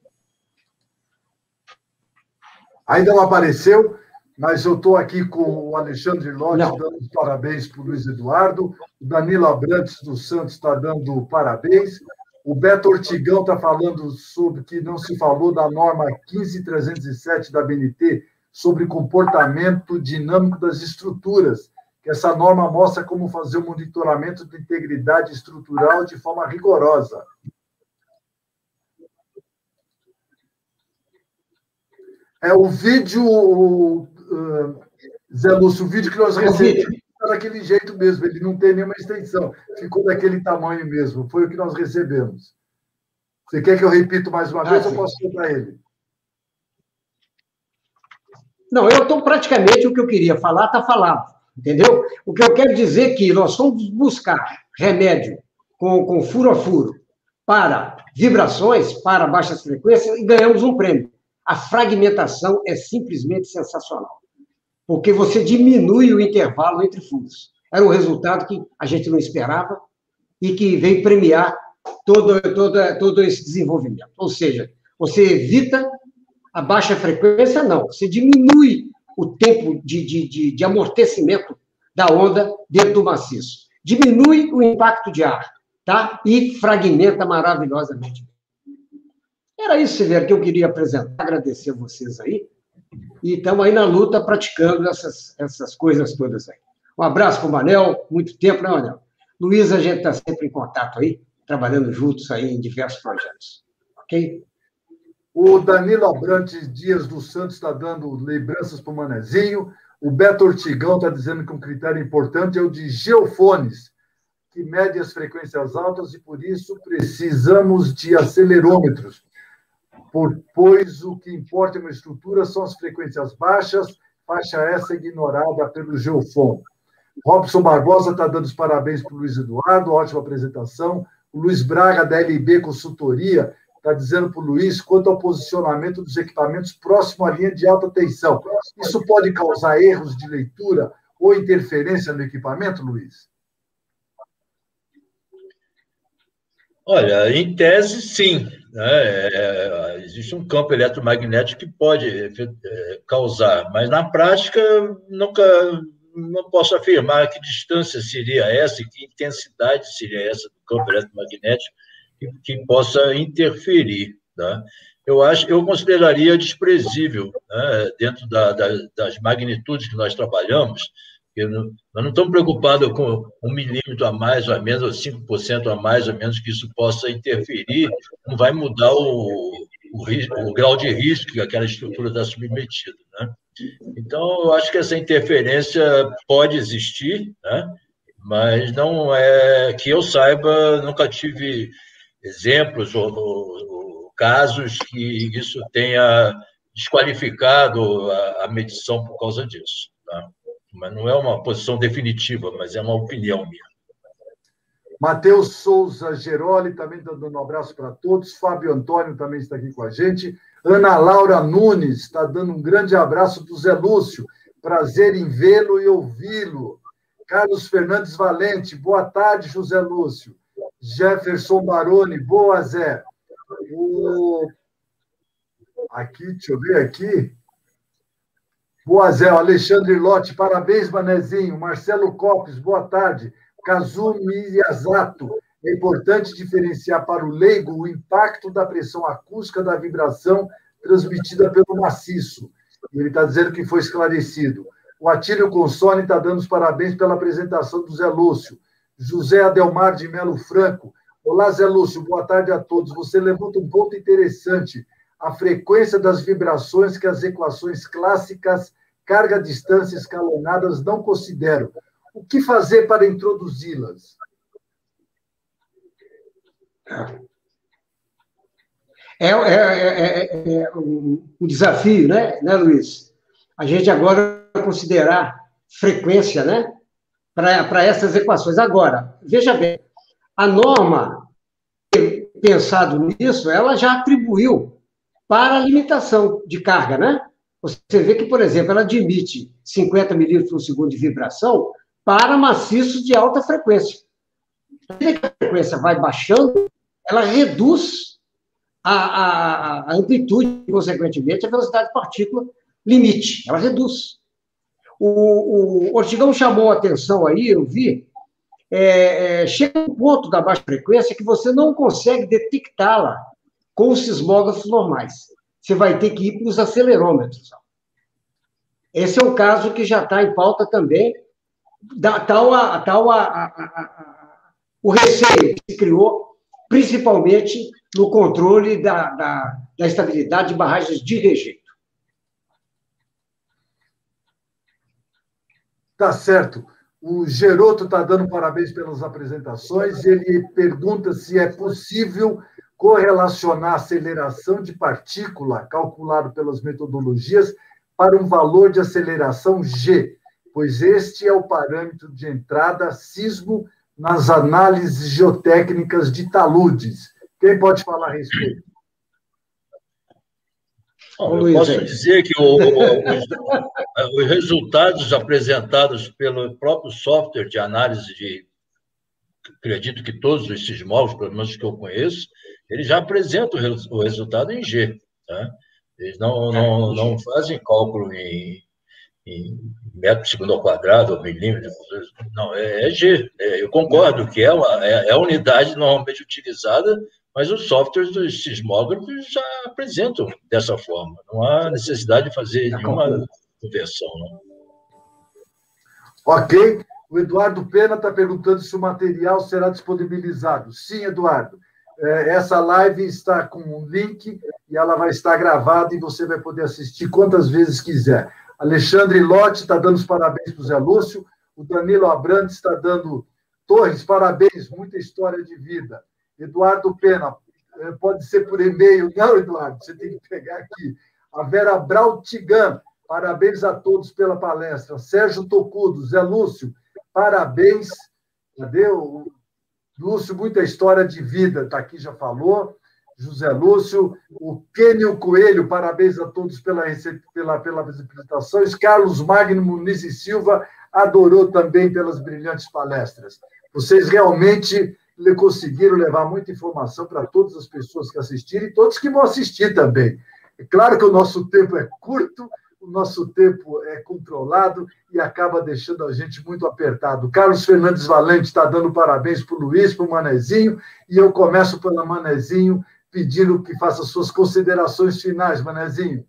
Ainda não apareceu, mas eu estou aqui com o Alexandre Lott dando os parabéns para o Luiz Eduardo, o Danilo Abrantes dos Santos está dando parabéns, o Beto Ortigão está falando sobre que não se falou da norma quinze mil trezentos e sete da B N T sobre comportamento dinâmico das estruturas, que essa norma mostra como fazer o monitoramento de integridade estrutural de forma rigorosa. É o vídeo, uh, Zé Lúcio, o vídeo que nós recebemos está daquele jeito mesmo, ele não tem nenhuma extensão, ficou daquele tamanho mesmo, foi o que nós recebemos. Você quer que eu repita mais uma vez ah, ou posso contar ele? Não, eu estou praticamente o que eu queria falar, está falado. entendeu? O que eu quero dizer é que nós fomos buscar remédio com, com furo a furo para vibrações, para baixas frequências, e ganhamos um prêmio. A fragmentação é simplesmente sensacional, porque você diminui o intervalo entre furos. Era um resultado que a gente não esperava e que veio premiar todo, todo, todo esse desenvolvimento. Ou seja, você evita a baixa frequência, não. Você diminui o tempo de, de, de, de amortecimento da onda dentro do maciço. Diminui o impacto de ar, tá? E fragmenta maravilhosamente. Era isso, Severo, que eu queria apresentar. Agradecer a vocês aí. E estamos aí na luta, praticando essas, essas coisas todas aí. Um abraço para o Manel. Muito tempo, né, Manel? Luiz, a gente está sempre em contato aí, trabalhando juntos aí em diversos projetos. Ok? O Danilo Abrantes Dias dos Santos está dando lembranças para o Manezinho. O Beto Ortigão está dizendo que um critério importante é o de geofones, que mede as frequências altas e, por isso, precisamos de acelerômetros, por, pois o que importa em uma estrutura são as frequências baixas, faixa essa ignorada pelo geofone. Robson Barbosa está dando os parabéns para o Luiz Eduardo, ótima apresentação. O Luiz Braga, da L B Consultoria, está dizendo para o Luiz quanto ao posicionamento dos equipamentos próximo à linha de alta tensão. Isso pode causar erros de leitura ou interferência no equipamento, Luiz? Olha, em tese, sim. Né? É, existe um campo eletromagnético que pode é, causar, mas na prática nunca não posso afirmar que distância seria essa e que intensidade seria essa do campo eletromagnético que, que possa interferir. Né? Eu acho, eu consideraria desprezível, né, dentro da, da, das magnitudes que nós trabalhamos. Não, nós não estamos preocupados com um milímetro a mais ou a menos, ou cinco por cento a mais ou menos, que isso possa interferir, não vai mudar o, o, o grau de risco que aquela estrutura está submetida. Né? Então, eu acho que essa interferência pode existir, né? Mas não é que eu saiba, nunca tive exemplos ou, ou, ou casos que isso tenha desqualificado a, a medição por causa disso. Tá? Mas não é uma posição definitiva, mas é uma opinião minha. Matheus Souza Geroli também está dando um abraço para todos. Fábio Antônio também está aqui com a gente. Ana Laura Nunes está dando um grande abraço do Zé Lúcio. Prazer em vê-lo e ouvi-lo. Carlos Fernandes Valente, boa tarde, José Lúcio. Jefferson Baroni, boa, Zé. O... Aqui, deixa eu ver aqui. Boa, Zé. Alexandre Lotti, parabéns, Manezinho. Marcelo Copes, boa tarde. Kazumi Miyazato, é importante diferenciar para o leigo o impacto da pressão acústica da vibração transmitida pelo maciço. Ele está dizendo que foi esclarecido. O Atílio Consone está dando os parabéns pela apresentação do Zé Lúcio. José Adelmar de Melo Franco. Olá, Zé Lúcio, boa tarde a todos. Você levanta um ponto interessante. A frequência das vibrações que as equações clássicas, carga, distância, escalonadas não consideram. O que fazer para introduzi-las? É, é, é, é um, um desafio, né, né, Luiz? A gente agora considerar frequência, né, para essas equações. Agora, veja bem, a norma, pensado nisso, ela já atribuiu para a limitação de carga, né? Você vê que, por exemplo, ela admite cinquenta milímetros por segundo de vibração para maciços de alta frequência. À medida que a frequência vai baixando, ela reduz a, a, a amplitude, e, consequentemente, a velocidade de partícula limite. Ela reduz. O, o Ortigão chamou a atenção aí, eu vi, é, é, chega um ponto da baixa frequência que você não consegue detectá-la com os sismógrafos normais. Você vai ter que ir para os acelerômetros. Esse é um caso que já está em pauta também, da, tal, a, tal a, a, a, a, o receio que se criou, principalmente no controle da, da, da estabilidade de barragens de rejeito. Tá certo. O Geroto está dando parabéns pelas apresentações. Ele pergunta se é possível correlacionar a aceleração de partícula calculado pelas metodologias para um valor de aceleração G. pois este é o parâmetro de entrada sismo nas análises geotécnicas de taludes. Quem pode falar a respeito? Bom, eu posso dizer que o, o, os, os resultados apresentados pelo próprio software de análise de, acredito que todos os sismólogos, pelo menos que eu conheço, eles já apresentam o resultado em G. Tá? Eles não, não, não fazem cálculo em, em metro por segundo ao quadrado, ou milímetro, não, é, é G. É, eu concordo que é, uma, é, é a unidade normalmente utilizada, mas os softwares dos sismógrafos já apresentam dessa forma. Não há necessidade de fazer nenhuma conversão. Não. Ok. O Eduardo Pena está perguntando se o material será disponibilizado. Sim, Eduardo. Essa live está com um link e ela vai estar gravada e você vai poder assistir quantas vezes quiser. Alexandre Lotti está dando os parabéns para o Zé Lúcio. O Danilo Abrantes está dando Torres, parabéns, muita história de vida. Eduardo Pena, pode ser por e-mail. Não, Eduardo, você tem que pegar aqui. A Vera Brautigan, parabéns a todos pela palestra. Sérgio Tocudo, Zé Lúcio, parabéns. Cadê o Lúcio? Muita história de vida, está aqui, já falou. José Lúcio, o Kênio Coelho, parabéns a todos pela, pela, pelas apresentações. Carlos Magno Muniz e Silva adorou também pelas brilhantes palestras. Vocês realmente conseguiram levar muita informação para todas as pessoas que assistiram e todos que vão assistir também. É claro que o nosso tempo é curto, o nosso tempo é controlado e acaba deixando a gente muito apertado. Carlos Fernandes Valente está dando parabéns para o Luiz, para o Manezinho, e eu começo pelo Manezinho, pedindo que faça suas considerações finais, Manezinho.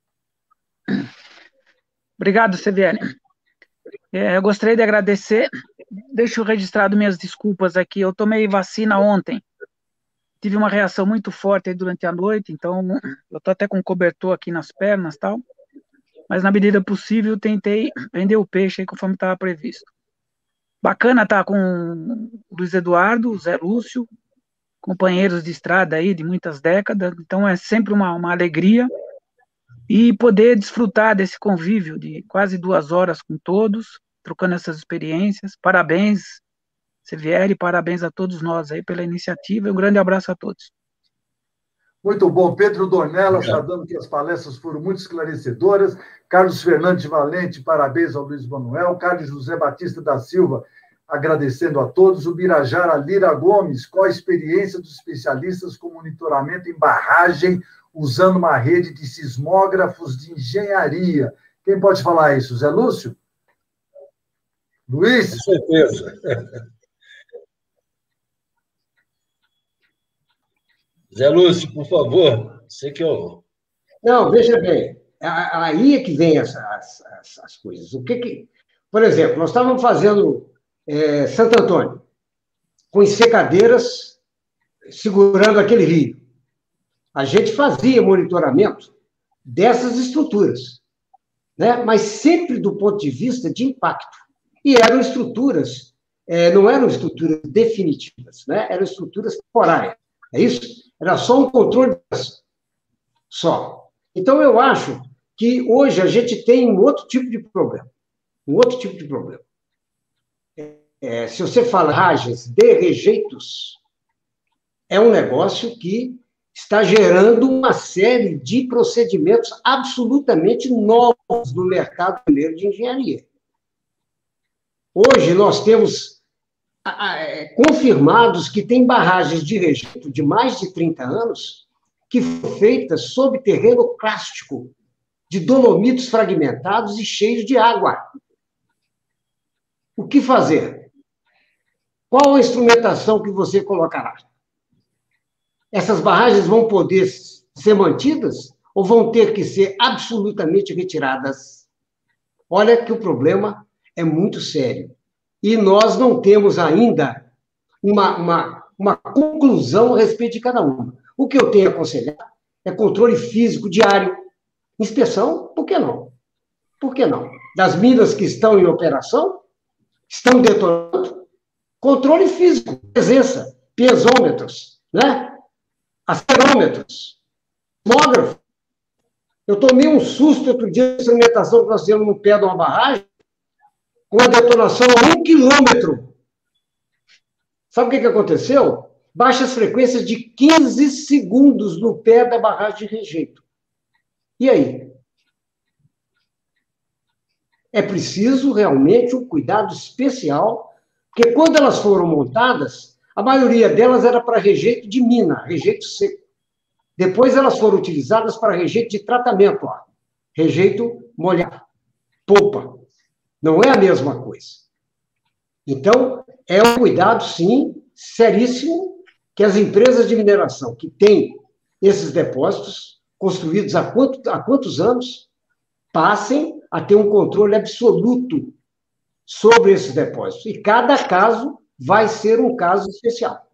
Obrigado, C V L. É, eu gostaria de agradecer. Deixo registrado minhas desculpas aqui. Eu tomei vacina ontem. Tive uma reação muito forte aí durante a noite, então eu estou até com cobertor aqui nas pernas e tal. Mas, na medida possível, tentei vender o peixe aí conforme estava previsto. Bacana estar com o Luiz Eduardo, o Zé Lúcio, companheiros de estrada aí de muitas décadas, então é sempre uma, uma alegria e poder desfrutar desse convívio de quase duas horas com todos, trocando essas experiências. Parabéns, C V L, parabéns a todos nós aí pela iniciativa e um grande abraço a todos. Muito bom. Pedro Dornelas está dando que as palestras foram muito esclarecedoras. Carlos Fernandes Valente, parabéns ao Luiz Manuel. Carlos José Batista da Silva, agradecendo a todos. O Birajara Lira Gomes, qual a experiência dos especialistas com monitoramento em barragem, usando uma rede de sismógrafos de engenharia? Quem pode falar isso? Zé Lúcio? Luiz? Com certeza. Zé Lúcio, por favor, você que eu... Não, veja bem, aí é que vem as, as, as coisas. O que que... Por exemplo, nós estávamos fazendo é, Santo Antônio, com secadeiras segurando aquele rio. A gente fazia monitoramento dessas estruturas, né? Mas sempre do ponto de vista de impacto. E eram estruturas, é, não eram estruturas definitivas, né? Eram estruturas temporárias. É isso? Era só um controle só. Então, eu acho que hoje a gente tem um outro tipo de problema. Um outro tipo de problema. É, se você fala barragens de rejeitos, é um negócio que está gerando uma série de procedimentos absolutamente novos no mercado brasileiro de engenharia. Hoje, nós temos confirmados que tem barragens de rejeito de mais de trinta anos que foram feitas sob terreno cástico, de dolomitos fragmentados e cheios de água. O que fazer? Qual a instrumentação que você colocará? Essas barragens vão poder ser mantidas ou vão ter que ser absolutamente retiradas? Olha que o problema é muito sério. E nós não temos ainda uma, uma, uma conclusão a respeito de cada uma. O que eu tenho a aconselhar é controle físico diário. Inspeção, por que não? Por que não? Das minas que estão em operação, estão detonando, controle físico, presença, piezômetros, né? Acerômetros, tomógrafo. Eu tomei um susto outro dia de instrumentação que nós temos no pé de uma barragem. com a detonação a um quilômetro. Sabe o que, que aconteceu? Baixas frequências de quinze segundos no pé da barragem de rejeito. E aí? É preciso realmente um cuidado especial, porque quando elas foram montadas, a maioria delas era para rejeito de mina, rejeito seco. Depois elas foram utilizadas para rejeito de tratamento, ó, rejeito molhado, polpa. Não é a mesma coisa. Então, é um cuidado, sim, seríssimo, que as empresas de mineração que têm esses depósitos, construídos há, quanto, há quantos anos, passem a ter um controle absoluto sobre esses depósitos. E cada caso vai ser um caso especial.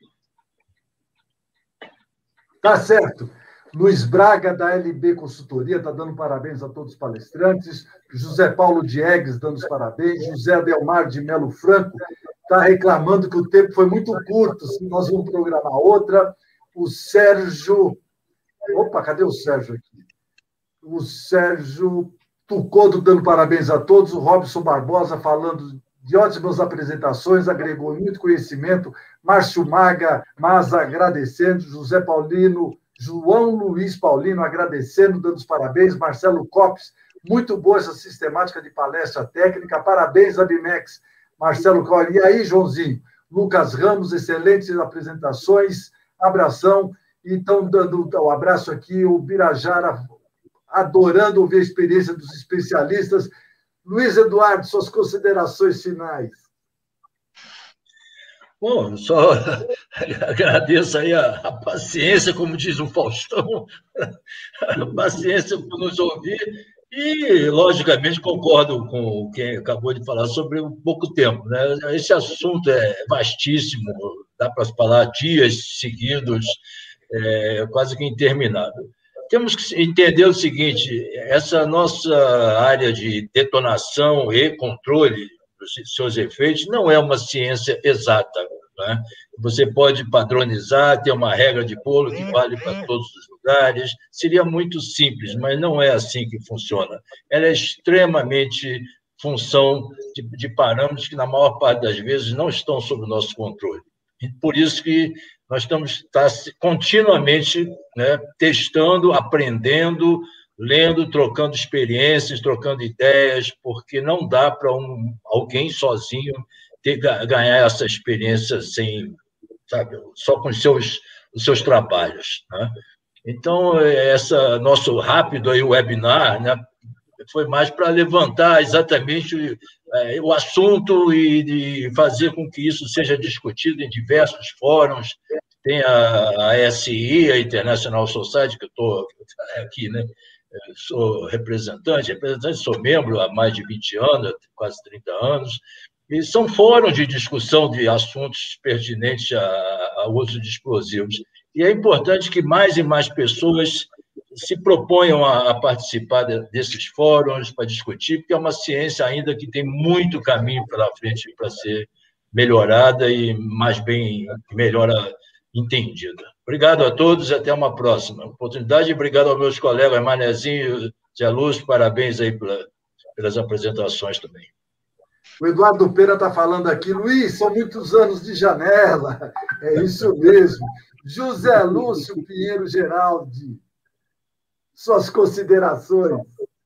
Tá certo. Luiz Braga, da L B Consultoria, está dando parabéns a todos os palestrantes. José Paulo Diegues, dando os parabéns. José Adelmar de Melo Franco está reclamando que o tempo foi muito curto, nós vamos programar outra. O Sérgio... Opa, cadê o Sérgio aqui? O Sérgio Tucodo dando parabéns a todos. O Robson Barbosa falando de ótimas apresentações, agregou muito conhecimento. Márcio Maga, Maza agradecendo. José Paulino, João Luiz Paulino agradecendo, dando os parabéns. Marcelo Copes, muito boa essa sistemática de palestra técnica. Parabéns, Abimex. Marcelo Copes. E aí, Joãozinho? Lucas Ramos, excelentes apresentações. Abração. E estão dando o um abraço aqui, o Birajara, adorando ouvir a experiência dos especialistas. Luiz Eduardo, suas considerações finais. Bom, só agradeço aí a, a paciência, como diz o Faustão, a paciência por nos ouvir e, logicamente, concordo com quem acabou de falar sobre o pouco tempo, né? Esse assunto é vastíssimo, dá para falar dias seguidos, é quase que interminável. Temos que entender o seguinte, essa nossa área de detonação e controle dos seus efeitos não é uma ciência exata, né? Você pode padronizar, ter uma regra de bolo que vale para todos os lugares, seria muito simples, mas não é assim que funciona. Ela é extremamente função de, de parâmetros que, na maior parte das vezes, não estão sob o nosso controle. E por isso que nós estamos tá, continuamente, né, testando, aprendendo, lendo, trocando experiências, trocando ideias, porque não dá para um, alguém sozinho ter, ganhar essa experiência sem, sabe, só com os seus, os seus trabalhos, né? Então, essa nosso rápido aí, webinar, né, foi mais para levantar exatamente é, o assunto e, e fazer com que isso seja discutido em diversos fóruns. Tem a, a S I, a International Society, que eu estou aqui, né? Eu sou representante, representante, sou membro há mais de vinte anos, quase trinta anos, e são fóruns de discussão de assuntos pertinentes ao uso de explosivos. E é importante que mais e mais pessoas se proponham a, a participar de, desses fóruns para discutir, porque é uma ciência ainda que tem muito caminho pela frente para ser melhorada e mais bem, melhor entendida. Obrigado a todos e até uma próxima oportunidade. Obrigado aos meus colegas Manezinho e Zé Lúcio, parabéns aí pela, pelas apresentações também. O Eduardo Pera está falando aqui, Luiz, são muitos anos de janela, é isso mesmo. José Lúcio Pinheiro Geraldi, suas considerações.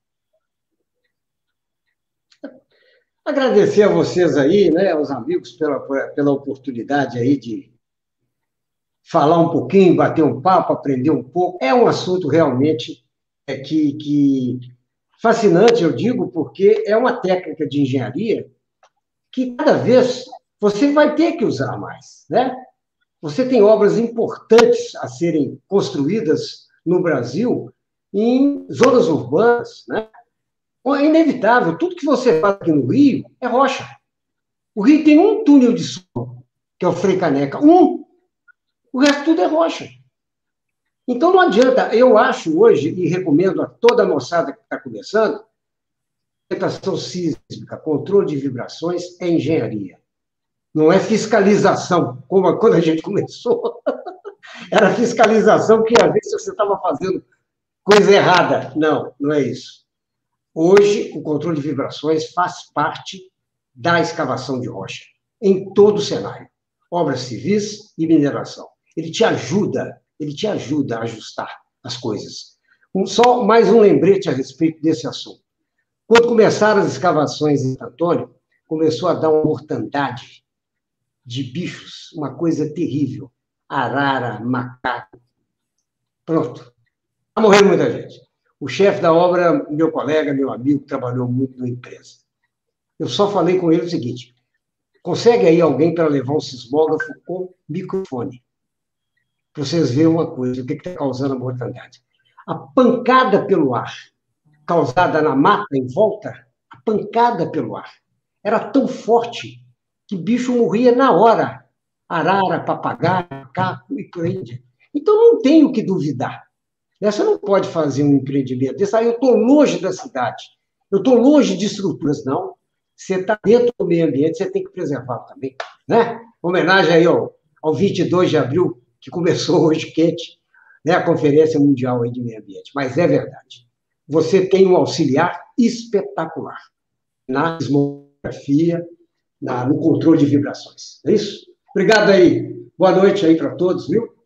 Agradecer a vocês aí, né, aos amigos, pela, pela oportunidade aí de falar um pouquinho, bater um papo, aprender um pouco. É um assunto realmente é, que, que fascinante, eu digo, porque é uma técnica de engenharia que cada vez você vai ter que usar mais, né? Você tem obras importantes a serem construídas no Brasil em zonas urbanas, né? É inevitável. Tudo que você faz aqui no Rio é rocha. O Rio tem um túnel de som, que é o Frei Caneca. Um. O resto tudo é rocha. Então, não adianta. Eu acho hoje, e recomendo a toda a moçada que está começando, orientação sísmica, controle de vibrações é engenharia. Não é fiscalização, como quando a gente começou. Era fiscalização que, às vezes, você estava fazendo coisa errada. Não, não é isso. Hoje, o controle de vibrações faz parte da escavação de rocha, em todo o cenário, obras civis e mineração. Ele te ajuda, ele te ajuda a ajustar as coisas. Um, só mais um lembrete a respeito desse assunto. Quando começaram as escavações em Santo Antônio, começou a dar uma mortandade de bichos, uma coisa terrível. Arara, macaco. Pronto. Está morrendo muita gente. O chefe da obra, meu colega, meu amigo, trabalhou muito na empresa. Eu só falei com ele o seguinte: consegue aí alguém para levar um sismógrafo com microfone? Para vocês verem uma coisa, o que está causando a mortandade. A pancada pelo ar, causada na mata em volta, a pancada pelo ar, era tão forte que o bicho morria na hora. Arara, papagaio, macaco e por aí. Então, não tem o que duvidar. Você não pode fazer um empreendimento desse. Ah, eu estou longe da cidade, eu estou longe de estruturas. Não. Você está dentro do meio ambiente, você tem que preservá-lo também. Né? Homenagem aí ao, ao vinte e dois de abril, que começou hoje quente, né? A Conferência Mundial aí de Meio Ambiente. Mas é verdade. Você tem um auxiliar espetacular na sismografia, na, no controle de vibrações. É isso? Obrigado aí. Boa noite aí para todos, viu?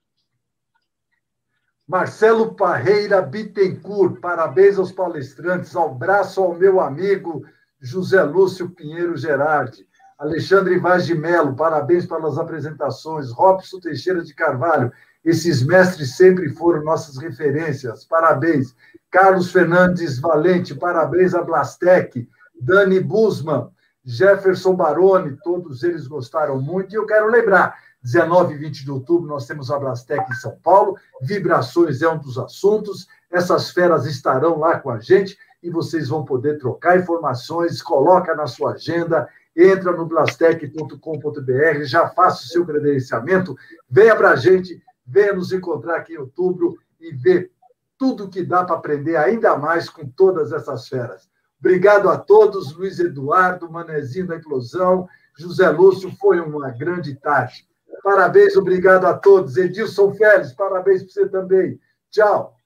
Marcelo Parreira Bittencourt, parabéns aos palestrantes, abraço ao meu amigo José Lúcio Pinheiro Gerardi. Alexandre Vaz de Mello, parabéns pelas apresentações. Robson Teixeira de Carvalho, esses mestres sempre foram nossas referências, parabéns. Carlos Fernandes Valente, parabéns à Blastec. Dani Busman, Jefferson Baroni, todos eles gostaram muito. E eu quero lembrar, dezenove e vinte de outubro, nós temos a Blastec em São Paulo, vibrações é um dos assuntos, essas feras estarão lá com a gente e vocês vão poder trocar informações, coloca na sua agenda, entra no blastec ponto com ponto br, já faça o seu credenciamento, venha para a gente, venha nos encontrar aqui em outubro e ver tudo que dá para aprender ainda mais com todas essas feras. Obrigado a todos, Luiz Eduardo, Manezinho da Implosão, José Lúcio, foi uma grande tarde. Parabéns, obrigado a todos. Edilson Félix, parabéns para você também. Tchau.